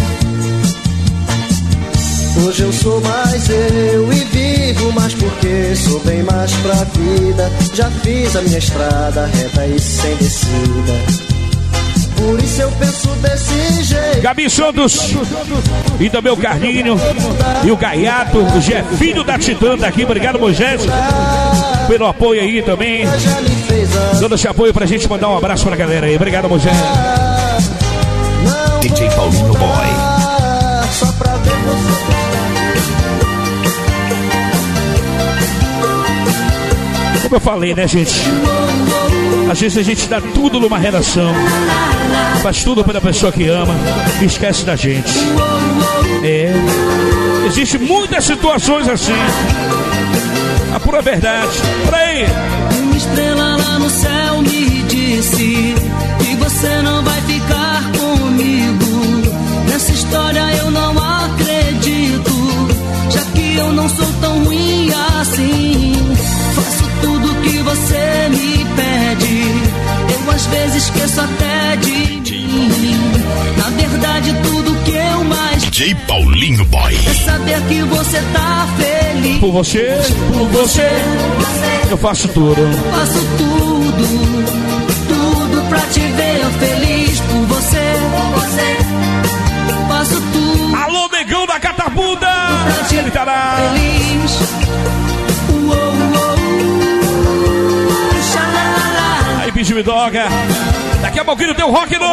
Hoje eu sou mais eu e vivo mais porque sou bem mais pra vida. Já fiz a minha estrada reta e sem descida. Por isso eu penso desse jeito. Gabi Santos e também o Carlinho e o Gaiato, o Jefinho da Titã tá aqui. Obrigado, Moisés, pelo apoio aí também, dando esse apoio pra gente mandar um abraço pra galera aí. Obrigado, Moisés. D J Paulinho Boy. Só pra ver você. Como eu falei, né, gente? Às vezes a gente dá tudo numa relação, faz tudo pela pessoa que ama e esquece da gente. É, existem muitas situações assim. A pura verdade. Por aí. Uma estrela lá no céu me disse que você não vai ficar comigo. Nessa história eu não acredito, já que eu não sou tão ruim assim. Faço tudo que você me pede, eu às vezes esqueço até de mim. Na verdade tudo que eu mais D J Paulinho Boy é saber que você tá feliz. Por você, por você, eu faço tudo. Faço tudo, tudo pra te ver feliz. Por você, faço tudo. Alô, negão da catapulta, ele tá lá. Feliz. Aí, bicho me doga. Daqui a pouquinho tem o Rock No.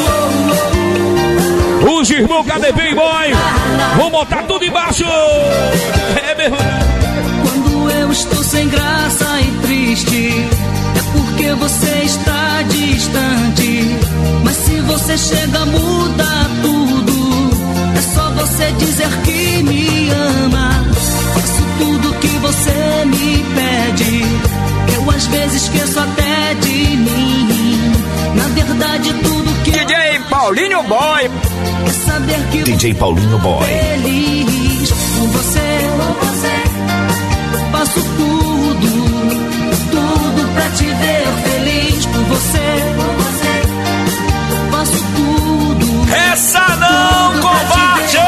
Os irmãos K D B Boy vão botar tudo embaixo. É mesmo. Quando eu estou sem graça e triste, é porque você está distante. Mas se você chega, muda tudo. É só você dizer que me ama. Faço tudo que você me pede. Eu às vezes esqueço até de mim. Na verdade tudo que D J Paulinho Boy é saber que D J Paulinho Boy feliz. Por você, por você, faço tudo, tudo pra te ver feliz. Por você, por você, faço tudo. Essa não, covarde!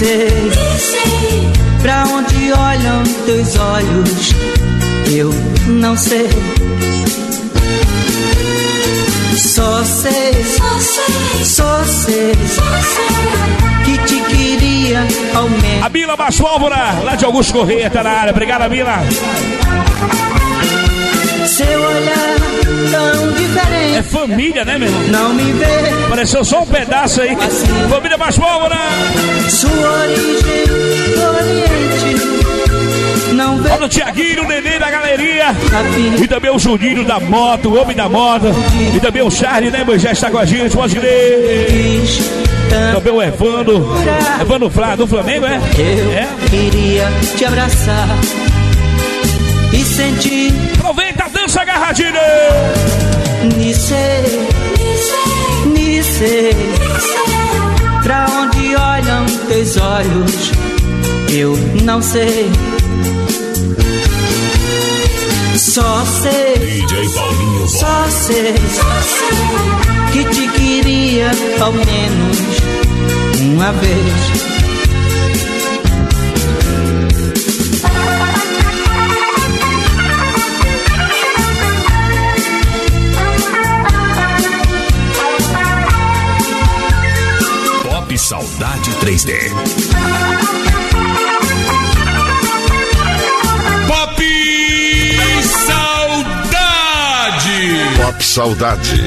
sei, pra onde olham teus olhos, eu não sei. Só sei, só sei, só sei, que te queria ao menos. A Mila Baixo Álvora, lá de Augusto Correia, tá na área. Obrigado, Mila. Seu olhar tão diferente. É família, né, meu irmão? Não me vê. Pareceu só um pedaço aí. Assim. Família Baixo Álvora. Sua origem do Oriente. Não vê. Olha o Tiaguinho, o Nenê da galeria. E também o Juninho da moto, o homem da moto. E também o Charlie, né, Moisés, está com a gente, pode crer. Também o Evandro. Evandro Flá, do Flamengo, é? Eu é? queria te abraçar e sentir. Aproveita a dança agarradinha. Nice, nice, pra onde olham teus olhos, eu não sei. Só sei, D J Paulinho, só sei, que te queria ao menos uma vez. Pop Saudade três D. Pop Saudade. Pop Saudade.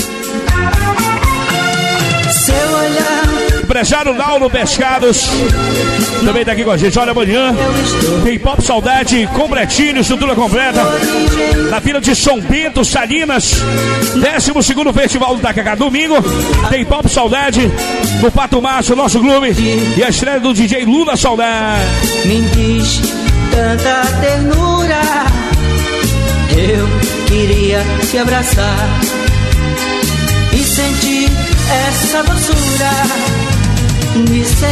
Seu olhar. Empresário Lauro Pescados também tá aqui com a gente. Olha, amanhã tem Pop Saudade completinho, estrutura completa, na Vila de São Bento, Salinas. décimo segundo Festival do Tacacá. Domingo tem Pop Saudade no Pato Macho, nosso clube. E a estreia do D J Lula Saudade. Me diz tanta ternura, eu queria te abraçar e sentir essa doçura. Nice,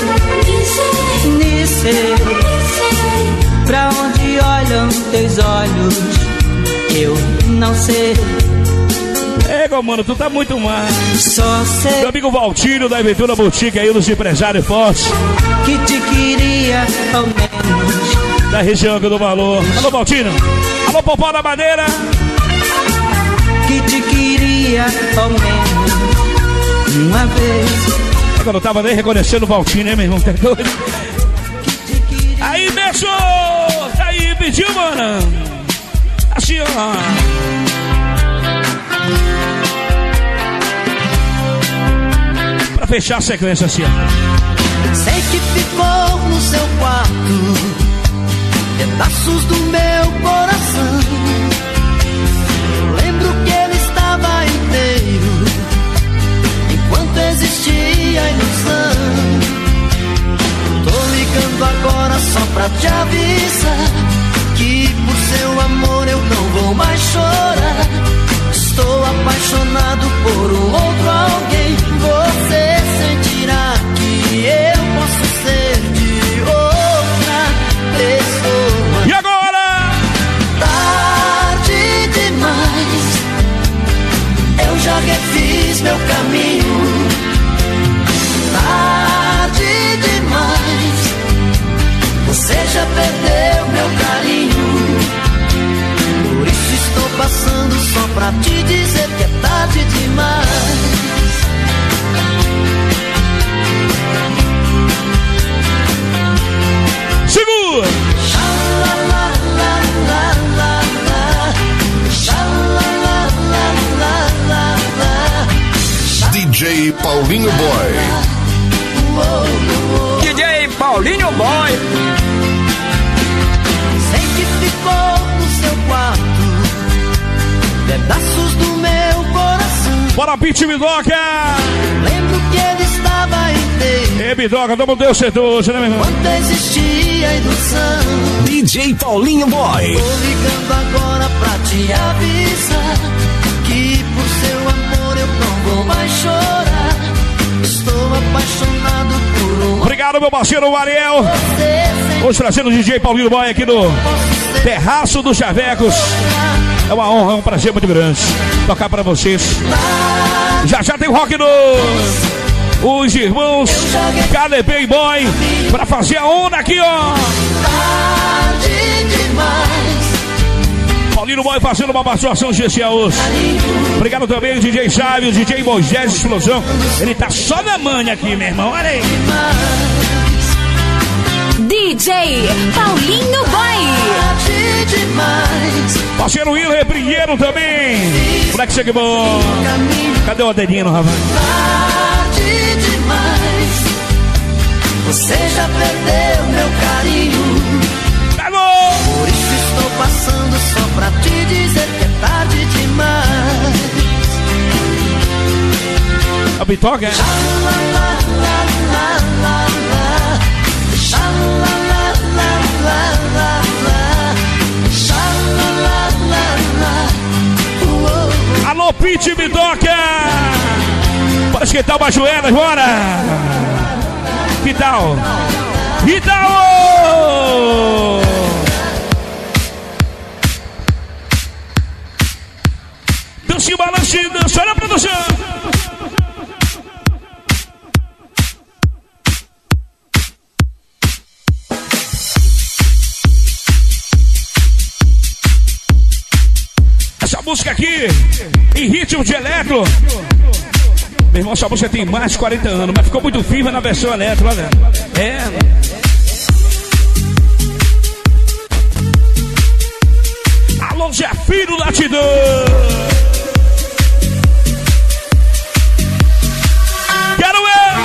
nice, pra onde olham teus olhos, eu não sei. É, mano, tu tá muito mal. Só sei. Meu amigo Valtinho da Aventura Boutique aí, dos empresários fortes, que te queria ao menos da região que eu dou valor. Alô, Valtinho. Alô, Popó da Madeira. Que te queria ao menos uma vez. É quando eu tava nem reconhecendo o Valtinho, né, meu irmão? Tá doido? Aí, Berço! Tá aí, pediu, mano. Assim, ó. Pra fechar a sequência, assim, ó. Sei que ficou no seu quarto pedaços do meu coração. Lembro que ele estava inteiro enquanto existia a ilusão. Tô ligando agora só pra te avisar que por seu amor eu não vou mais chorar. Estou apaixonado por um outro alguém. Você sentirá que eu posso ser de outra pessoa. E agora? Tarde demais, eu já refiz meu caminho. Tarde demais, você já perdeu meu carinho. Por isso estou passando só pra te dizer que é tarde demais. Segura! D J Paulinho Boy. D J Paulinho Boy. Sei que ficou no seu quarto pedaços do meu coração. Bora, Pit Bidoca! Lembro que ele estava inteiro. Ei, Bidoca, tamo Deus certo hoje, né, meu irmão? Quando existia ilusão. D J Paulinho Boy. Tô ligando agora pra te avisar que por seu amor eu não vou mais chorar. Estou apaixonado por um. Obrigado, meu parceiro Ariel. Hoje trazendo o D J Paulinho Boy aqui no Terraço dos Chavecos. É uma honra, é um prazer muito grande tocar pra vocês. Já já tem rock no os irmãos Caleb e Boy pra fazer a onda aqui, ó. Paulinho Boy fazendo uma participação especial hoje. Obrigado também, D J Chávio, D J Moisés Explosão. Ele tá só na manha aqui, meu irmão. Olha aí. D J Paulinho Boy. Parceiro Will Reprinheiro também. Moleque, chega bom. Cadê o dedinho, rapaz? Você já perdeu meu carinho. Pegou! Por isso estou passando só pra te dizer que é tarde demais. A bitoca, é? Alô, Pete Bitoca! Bora esquentar umas joelhas, bora! Que tal? Que tal? Dança e balance, dança na produção! Essa música aqui, em ritmo de eletro. Meu irmão, essa música tem mais de quarenta anos, mas ficou muito viva na versão eletro, olha. É. Alô, Jefiro Latidão. Quero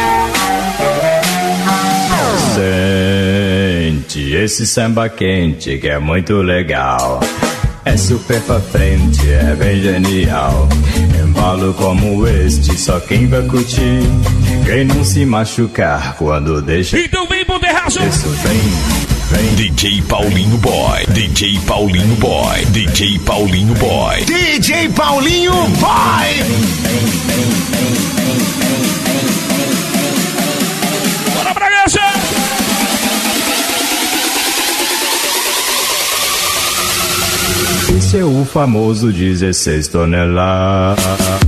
ver. Sente esse samba quente que é muito legal. É super pra frente, é bem genial. Embalo como este, só quem vai curtir. Quem não se machucar quando deixa. Então vem pro terraço. Isso vem, vem. D J Paulinho Boy, D J Paulinho Boy, D J Paulinho Boy, D J Paulinho Boy. Bora pra casa. Esse é o famoso dezesseis toneladas.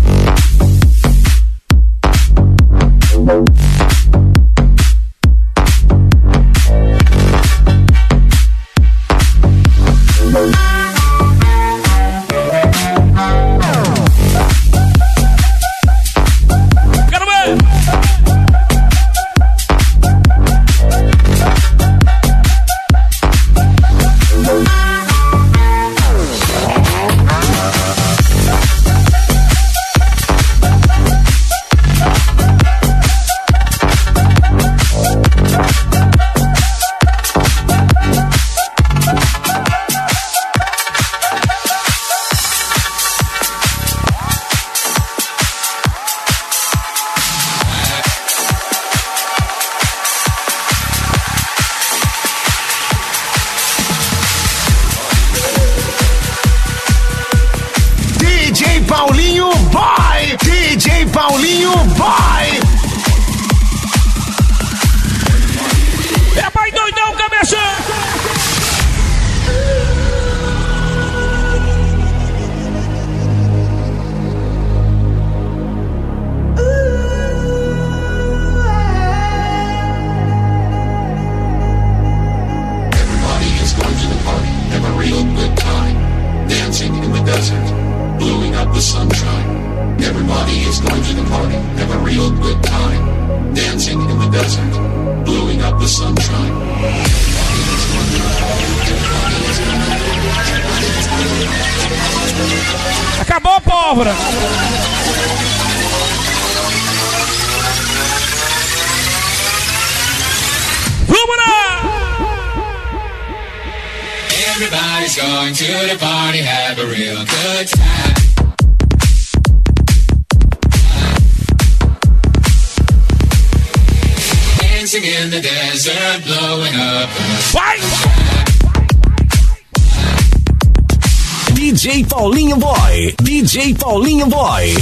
Paulinho Boy, D J Paulinho Boy. É pai doidão, cabeça. Everybody is going to the party, have a real good time, dancing in the desert. Blowing up the sunshine. Everybody is going to the party, have a real good time. Dancing in the desert, blowing up the sunshine. Acabou, pólvora! Vamos lá! Everybody's going to the party, have a real good time. Dancing in the desert, blowing up the D J Paulinho Boy, D J Paulinho Boy.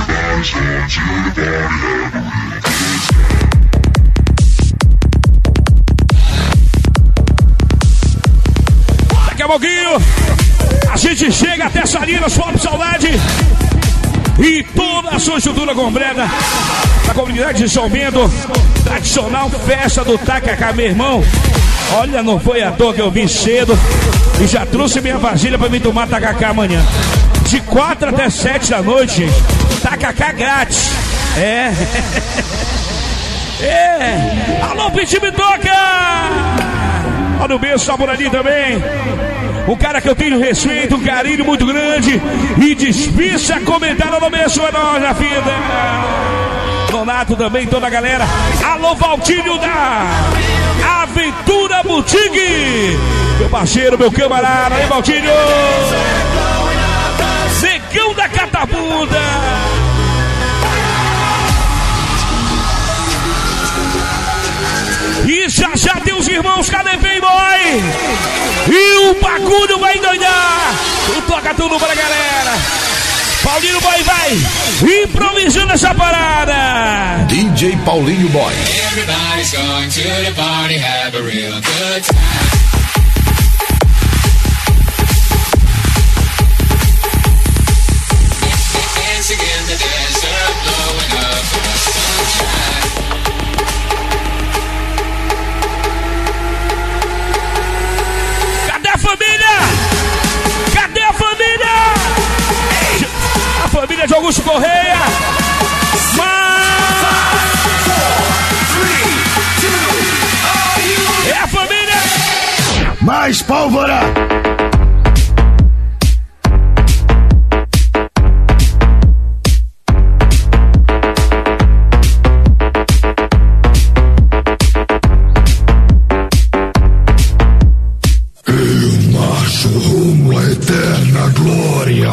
Daqui a pouquinho a gente chega até Salinas, Pop Saudade e toda a sua estrutura completa. da comunidade de São Bento, tradicional festa do tacacá, meu irmão. Olha, não foi à toa que eu vim cedo e já trouxe minha vasilha pra mim tomar tacacá amanhã. De quatro até sete da noite, tacacá grátis. É. É. Alô, Piti, me toca! Olha o beijo, tá por ali também. Um cara que eu tenho respeito, um carinho muito grande e dispensa comentário no beijo, é nós na vida. Donato também, toda a galera. Alô, Valtinho da Aventura Boutique. Meu parceiro, meu camarada. Aí, Valtinho. Negão da Catapulta. E já já tem os irmãos, cadê vem, boy? E o bagulho vai doidar. Tu toca tudo pra galera. Paulinho Boy vai improvisando essa parada. D J Paulinho Boy. Everybody's going to the party, have a real good time. Dancing in the desert, blowing up the sunshine. Cadê a família? Cadê a família? A família de Augusto Correia. Mas... é a família. Mais pólvora. Eu marcho rumo à eterna glória.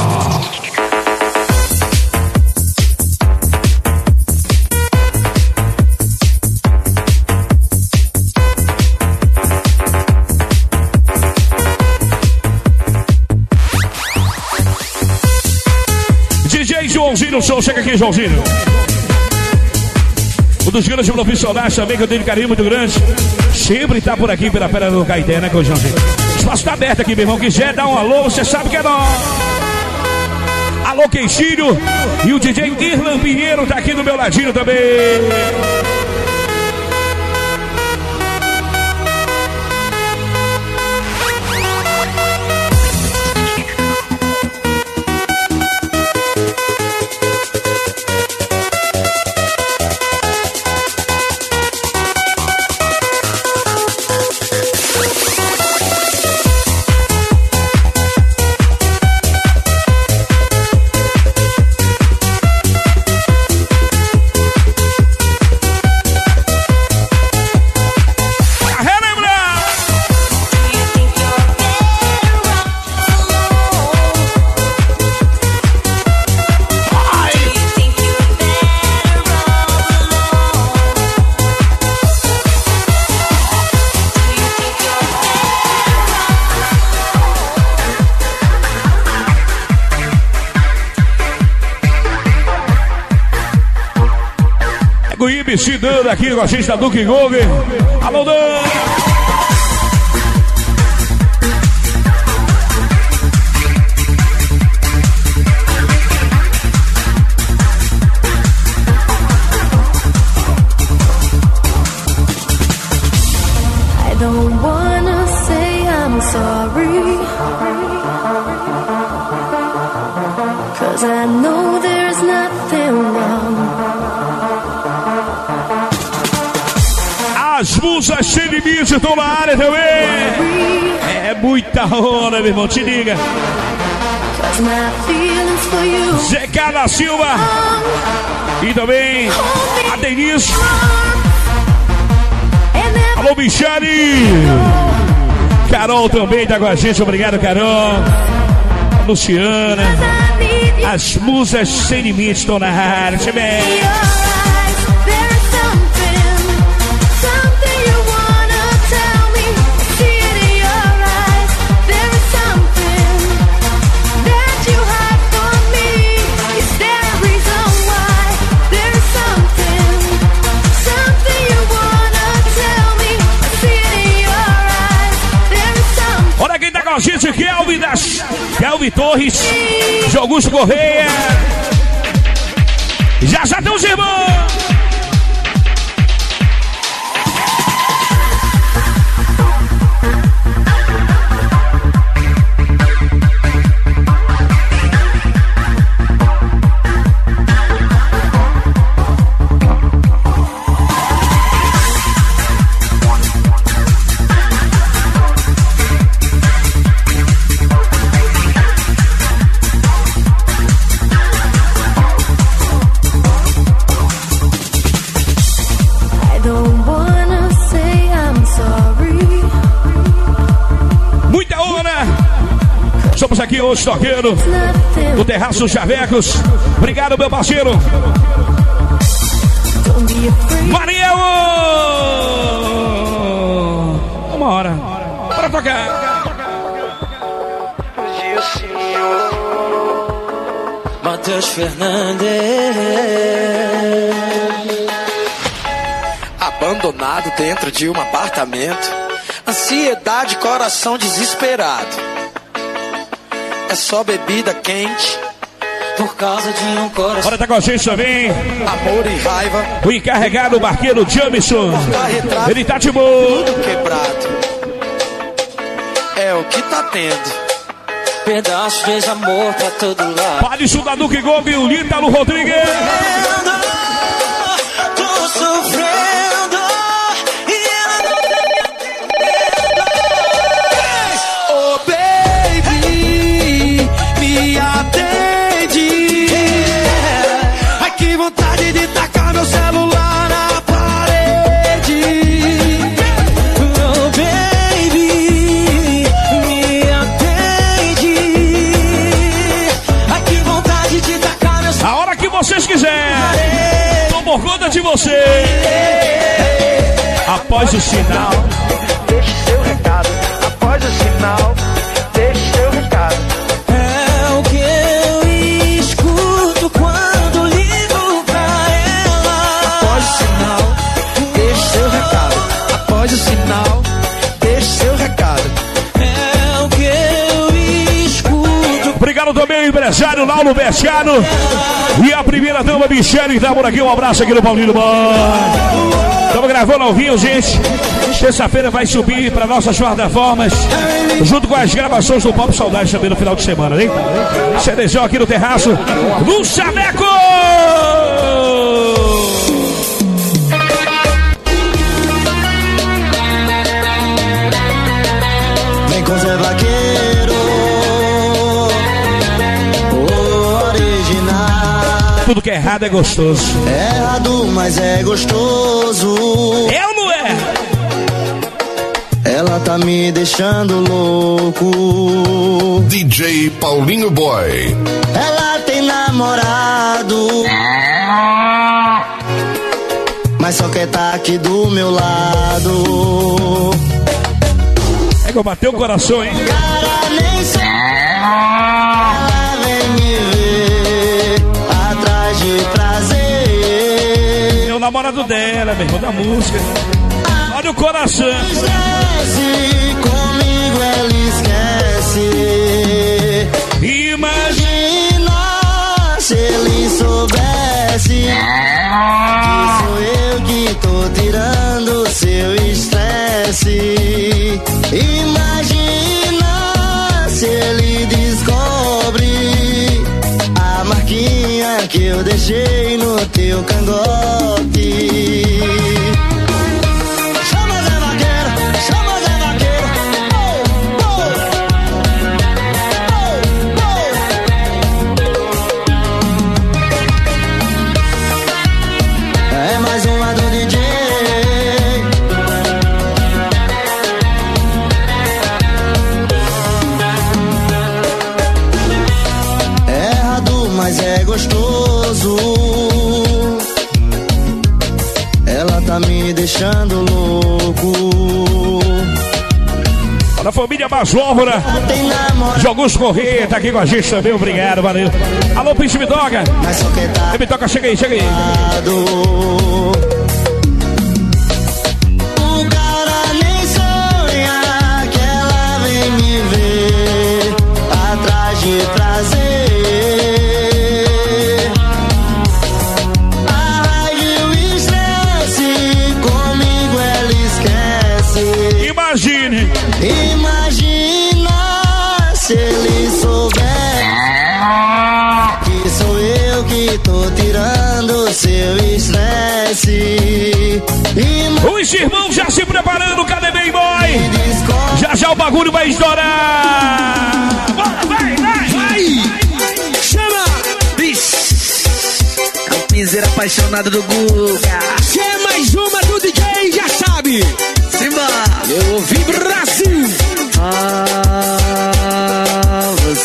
D J Joãozinho, o show chega aqui, Joãozinho. Um dos grandes profissionais também que eu tenho um carinho muito grande. Sempre tá por aqui pela Pedra do Caeté, né, Joãozinho? O espaço tá aberto aqui, meu irmão. Quiser dar um alô, você sabe que é nós. Alô, Queixinho. E o D J Irlan Pinheiro tá aqui do meu ladinho também. Se dando aqui com a gente da Duke Gold. Alô, Dan! I don't wanna say I'm sorry, 'cause I know there's nothing wrong. As musas sem limite estão na área também. É muita onda, meu irmão, te liga. Zé Carlos Silva. E também a Denise. Alô, Michele. Carol também tá com a gente, obrigado, Carol. Luciana. As musas sem limite estão na área, também. A gente, Kelvin das Kelvin Torres, de Augusto Correia. Já já tem os irmãos. estamos aqui hoje tocando no Terraço Chavecos. Obrigado, meu parceiro. Mariel! Uma hora. Bora tocar. Matheus Fernandes. Abandonado dentro de um apartamento. Ansiedade, coração desesperado. É só bebida quente por causa de um coração. Bora tá com a gente também. Amor e raiva. O encarregado, o barqueiro Jamison. Ele tá de boa. Tudo quebrado. É o que tá tendo. Pedaço de amor pra todo lado. Palisson da Duque Gold e o Lítalo Rodrigues. Tô sofrendo e ela não oh baby, me atende. Ai que vontade de tacar meu celular na parede. Oh baby, me atende. Ai que vontade de tacar meu celular. A hora que vocês quiserem. Tô por conta de você. Após o sinal, deixe seu recado. Após o sinal, deixe seu recado. É o que eu escuto quando ligo pra ela. Após o sinal, deixe seu recado. Após o sinal, deixe seu recado. É o que eu escuto. obrigado também ao empresário Laulo Bestiano e a primeira dama Michele tá por aqui. Um abraço aqui no Paulinho Boy. Estamos gravando ao vivo, gente. Terça-feira vai subir para nossas plataformas, junto com as gravações do Pop Saudade também no final de semana, hein? CDzão aqui no Terraço do Chaveco! Vem com Zé Vaqueiro, original. Tudo que é errado é gostoso. É errado, mas é gostoso. É ou não é? Ela tá me deixando louco. D J Paulinho Boy. Ela tem namorado, mas só quer tá aqui do meu lado. É que eu bateu o coração, hein? Cara, nem sei. Ela vem me ver atrás de prazer. É o namorado dela, meu irmão, da música. Olha o coração. Esquece, comigo ela esquece. Imagina se ele soubesse que sou eu que tô tirando seu estresse. Imagina se ele descobre a marquinha que eu deixei no teu cangote. Ela tá me deixando louco. Olha a família Masóvora de Augusto Corrêa tá aqui com a gente também, obrigado, valeu. Alô, Príncipe Me Toca. Me Toca, chega aí, chega aí. O cara nem sonha que ela vem me ver atrás de prazer. Imagine. Imagina se ele souber que sou eu que tô tirando seu estresse. Ima Os irmãos já se preparando, cadê bem boy? Já já o bagulho vai estourar. Bora, vai, vai, vai. Chama! É o piseiro apaixonado do Guga. Se é mais uma do D J, já sabe. Simba! Eu ouvi Brasil. Ah,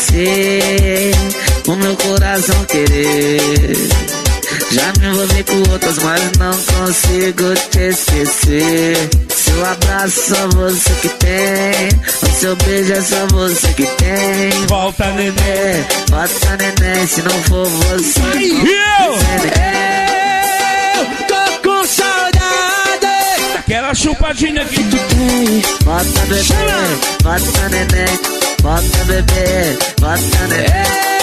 coração querer. Já me envolvi com outras, mas não consigo te esquecer. Seu abraço só você que tem, o seu beijo é só você que tem. Volta, neném, volta, neném, se não for você. E eu? Eu tô com saudade daquela chupadinha que tu tem. Volta, bebê, volta, neném, volta, bebê, volta, neném.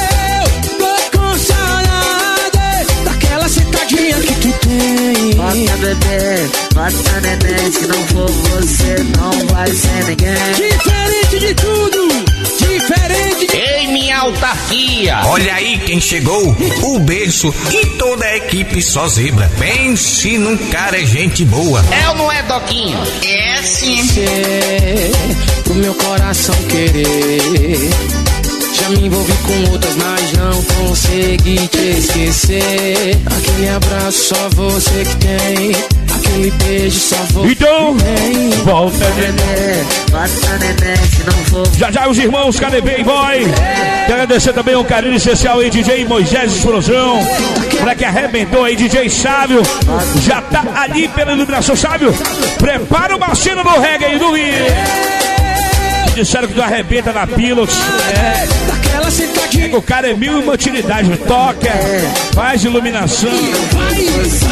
Sentadinha que tu tem. Bota, bebê, bota, neném. Se não for você, não vai ser ninguém. Diferente de tudo, diferente de... Ei, minha autarquia, olha aí quem chegou, o berço e toda a equipe só zebra. Pense num cara, é gente boa. É ou não é, Doquinho? É sim. Cê, pro meu coração querer. Já me envolvi com outras, mas não consegui te esquecer. Aquele abraço só você que tem, aquele beijo só você então, que tem. Volta, neném, volta, neném, se não for. Já já os irmãos K D B Boy. Quero agradecer também um carinho especial aí, D J Moisés Explosão. Pra que arrebentou aí, D J Sábio. Já tá ali pela iluminação, Sábio. Prepara o marcino do reggae aí do Rio. Disseram que tu arrebenta na Pilots. É. Daquela sentadinha. O cara é mil e uma utilidade. Toca, é. Faz iluminação. Vai,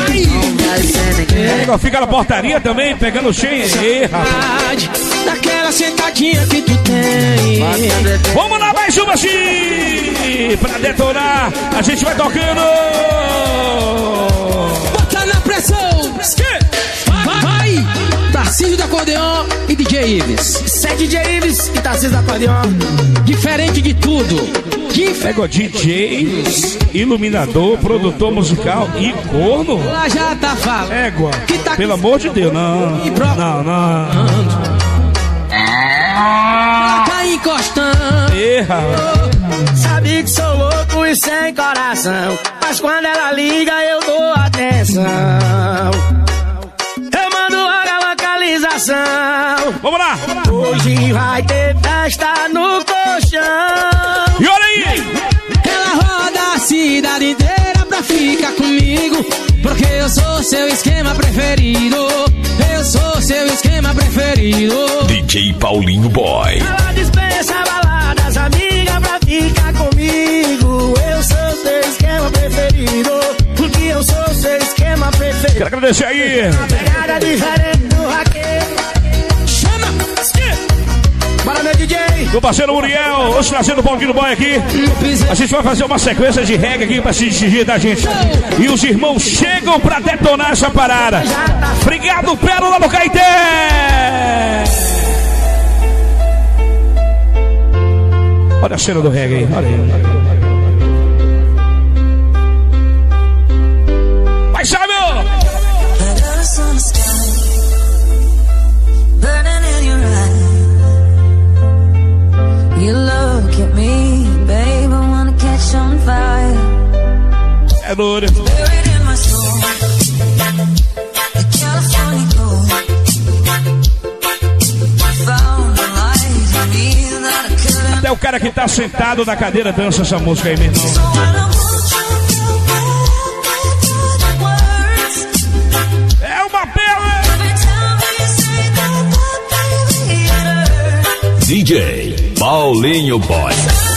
vai. É. Fica na portaria também, pegando cheio. Ei, rapaz. Daquela sentadinha que tu tem. Vamos lá, mais uma assim. Pra detonar, a gente vai tocando. Bota na pressão. Vai, vai. Tarcísio do acordeon e D J Ives. Isso é D J Ives e Tarcísio do acordeon. Diferente de tudo. Pega o D J, iluminador, produtor musical e corno. Lá já tá falando. Égua. Tá pelo amor de Deus, não. Não, não. Ela tá encostando. Erra. Sabe que sou louco e sem coração, mas quando ela liga eu dou atenção. Vamos lá! Hoje vai ter festa no colchão. E olha aí! Ela roda a cidade inteira pra ficar comigo, porque eu sou seu esquema preferido. Eu sou seu esquema preferido. D J Paulinho Boy. Ela dispensa baladas, amiga, pra ficar comigo. Eu sou seu esquema preferido, porque eu sou seu esquema preferido. Quero agradecer aí! Uma pegada diferente do raqueiro. Bora, meu D J! Meu parceiro Muriel, hoje trazendo o Paulinho Boy aqui. A gente vai fazer uma sequência de reggae aqui pra se despedir da gente. E os irmãos chegam pra detonar essa parada. Obrigado, Pérola do Caeté! Olha a cena do reggae aí, olha aí. Vai, Sábio! You look at me, babe, I wanna catch on fire. É duro. Buried in my soul, the California gold. Found a light in me that I couldn't. Até o cara que tá sentado na cadeira dança essa música aí, meu irmão. So I don't want you É uma bela! D J Paulinho Boy.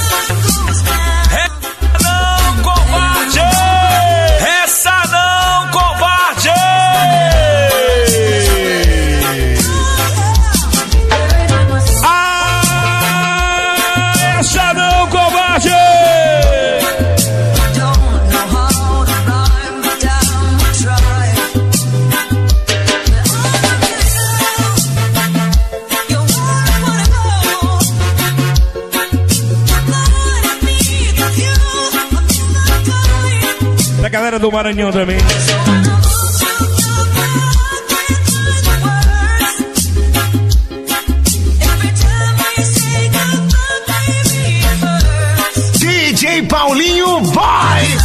Não, covarde! Essa não, covarde! Ah, essa não, covarde! Da galera do Maranhão também. D J Paulinho Boy.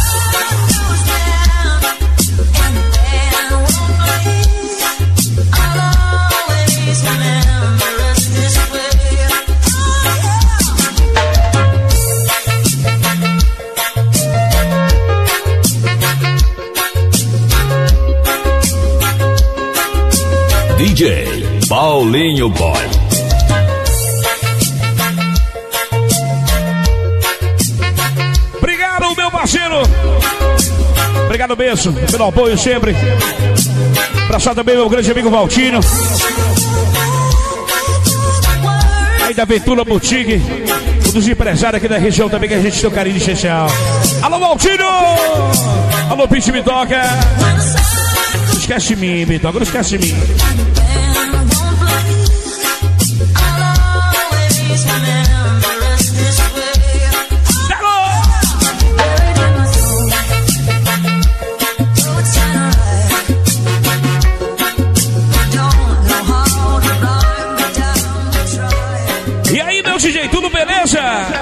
Paulinho Boy. Obrigado, meu parceiro. Obrigado, Benção, pelo apoio sempre. Abraçar também meu grande amigo Valtinho. Aí da Ventura Boutique, um dos empresários aqui da região também, que a gente tem um carinho especial. Alô, Valtinho! Alô, Pitch Me Toca! Não esquece de mim, Bitoca, não esquece de mim. E aí, meu D J, tudo beleza?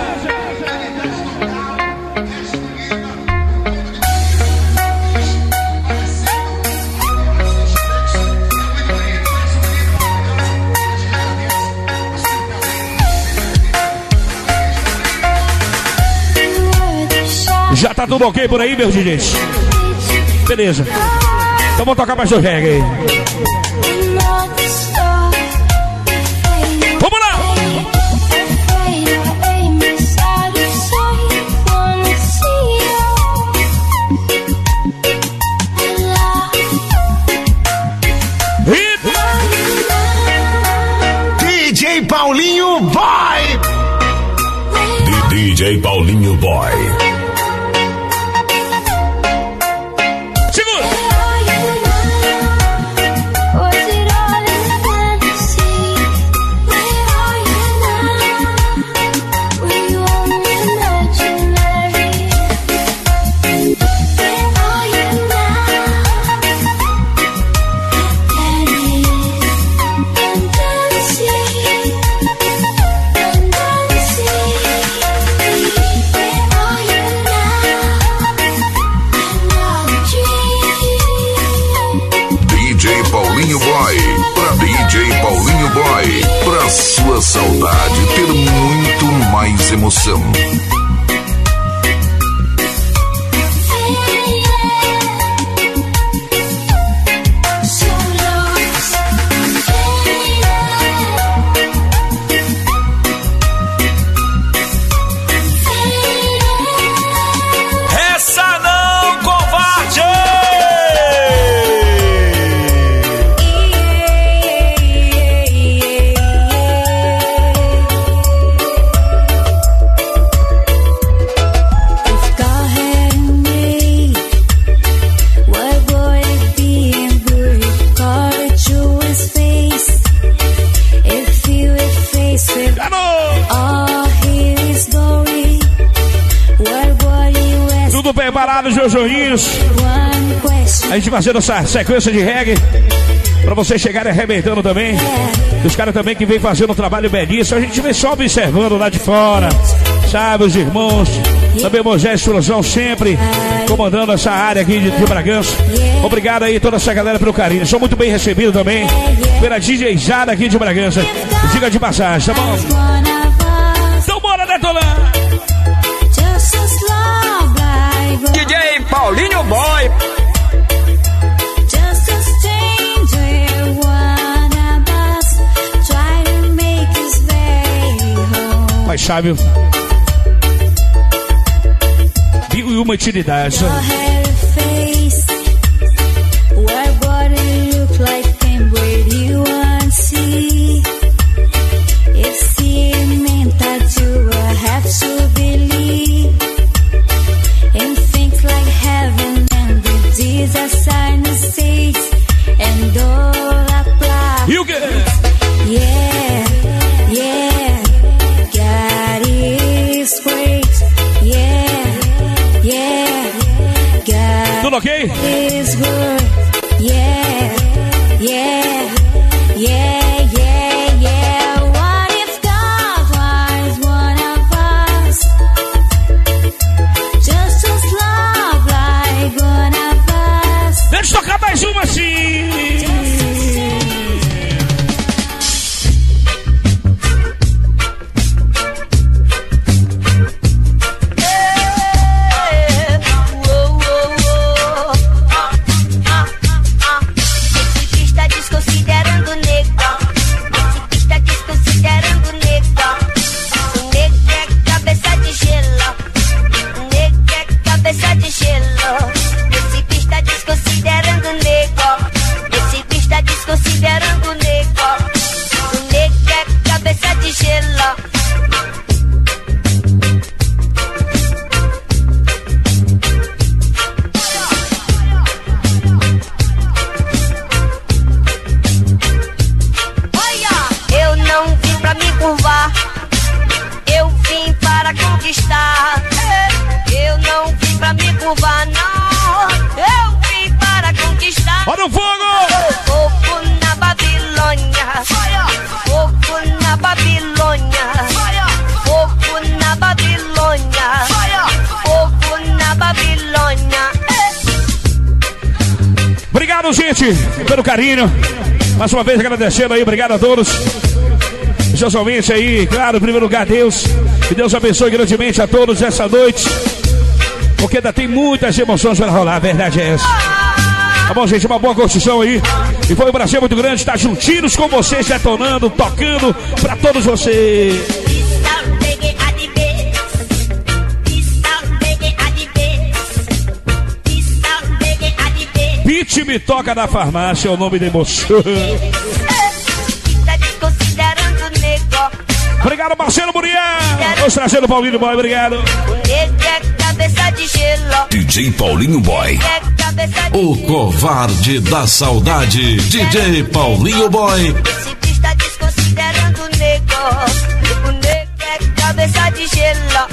Já tá tudo ok por aí, meus D Js? Beleza. Então vamos tocar mais do reggae aí. Vamos lá! D J Paulinho Boy! D J Paulinho Boy. Pra sua saudade ter muito mais emoção. Essa não, covarde! Tudo preparado, Jojoinhos. A gente fazendo essa sequência de reggae pra vocês chegarem arrebentando também. Os caras também que vem fazendo um trabalho belíssimo. A gente vem só observando lá de fora, sabe, os irmãos. Também Moisés Explosão sempre comandando essa área aqui de, de Bragança. Obrigado aí toda essa galera pelo carinho. Sou muito bem recebido também pela DJzada aqui de Bragança. Diga de passagem, tá bom? Então bora detonar! D J Paulinho Boy. Mas sabe, viu uma utilidade. E o quê? Yeah, yeah, God is great. Yeah, yeah, God tudo ok? is good. Yeah, yeah, yeah, yeah, yeah. What if God was one of us? Just as love like one of us. Deixa eu tocar mais uma assim. Olha o fogo! Fogo na Babilônia. Fogo na Babilônia. Fogo na Babilônia. Fogo na Babilônia. Obrigado, gente, pelo carinho. Mais uma vez agradecendo aí, obrigado a todos. Especialmente aí, claro, em primeiro lugar, Deus. Que Deus abençoe grandemente a todos essa noite. Porque ainda tem muitas emoções para rolar, a verdade é essa. Tá bom, gente? Uma boa construção aí. E foi um prazer muito grande estar juntinhos com vocês, detonando, tocando pra todos vocês. Pit me toca na farmácia, é o nome da emoção. Obrigado, Marcelo Muriel. Vamos trazendo o Paulinho Boy, obrigado. D J Paulinho Boy, o covarde da saudade. D J Paulinho Boy. Esse bicho tá desconsiderando o nego. O nego é cabeça de gelo.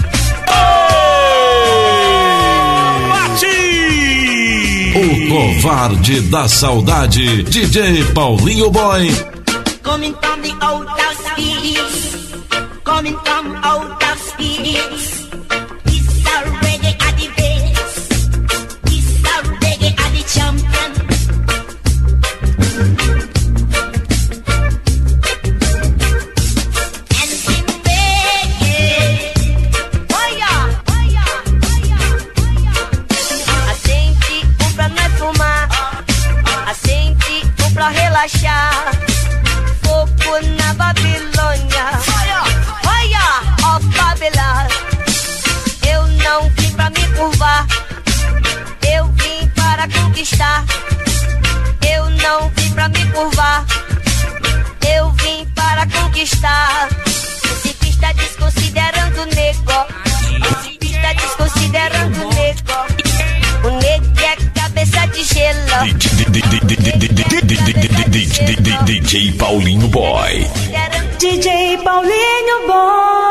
O covarde da saudade. D J Paulinho Boy. Coming from the outer space. Coming from outer space. It's a reggae at the base. It's a reggae at the champion. And in reggae, oh yeah, oh yeah, oh yeah, oh yeah. Acende um pra nós fumar. Acende um pra relaxar. Fogo na Babilônia. Olha, ó Babilônia. Eu não vim pra me curvar. Eu vim para conquistar. Eu não vim pra me curvar. Eu vim para conquistar. Esse bicho tá desconsiderando o nego. Esse bicho tá desconsiderando o nego. O nego é cabeça de gelo. D J Paulinho Boy. D J Paulinho Boy.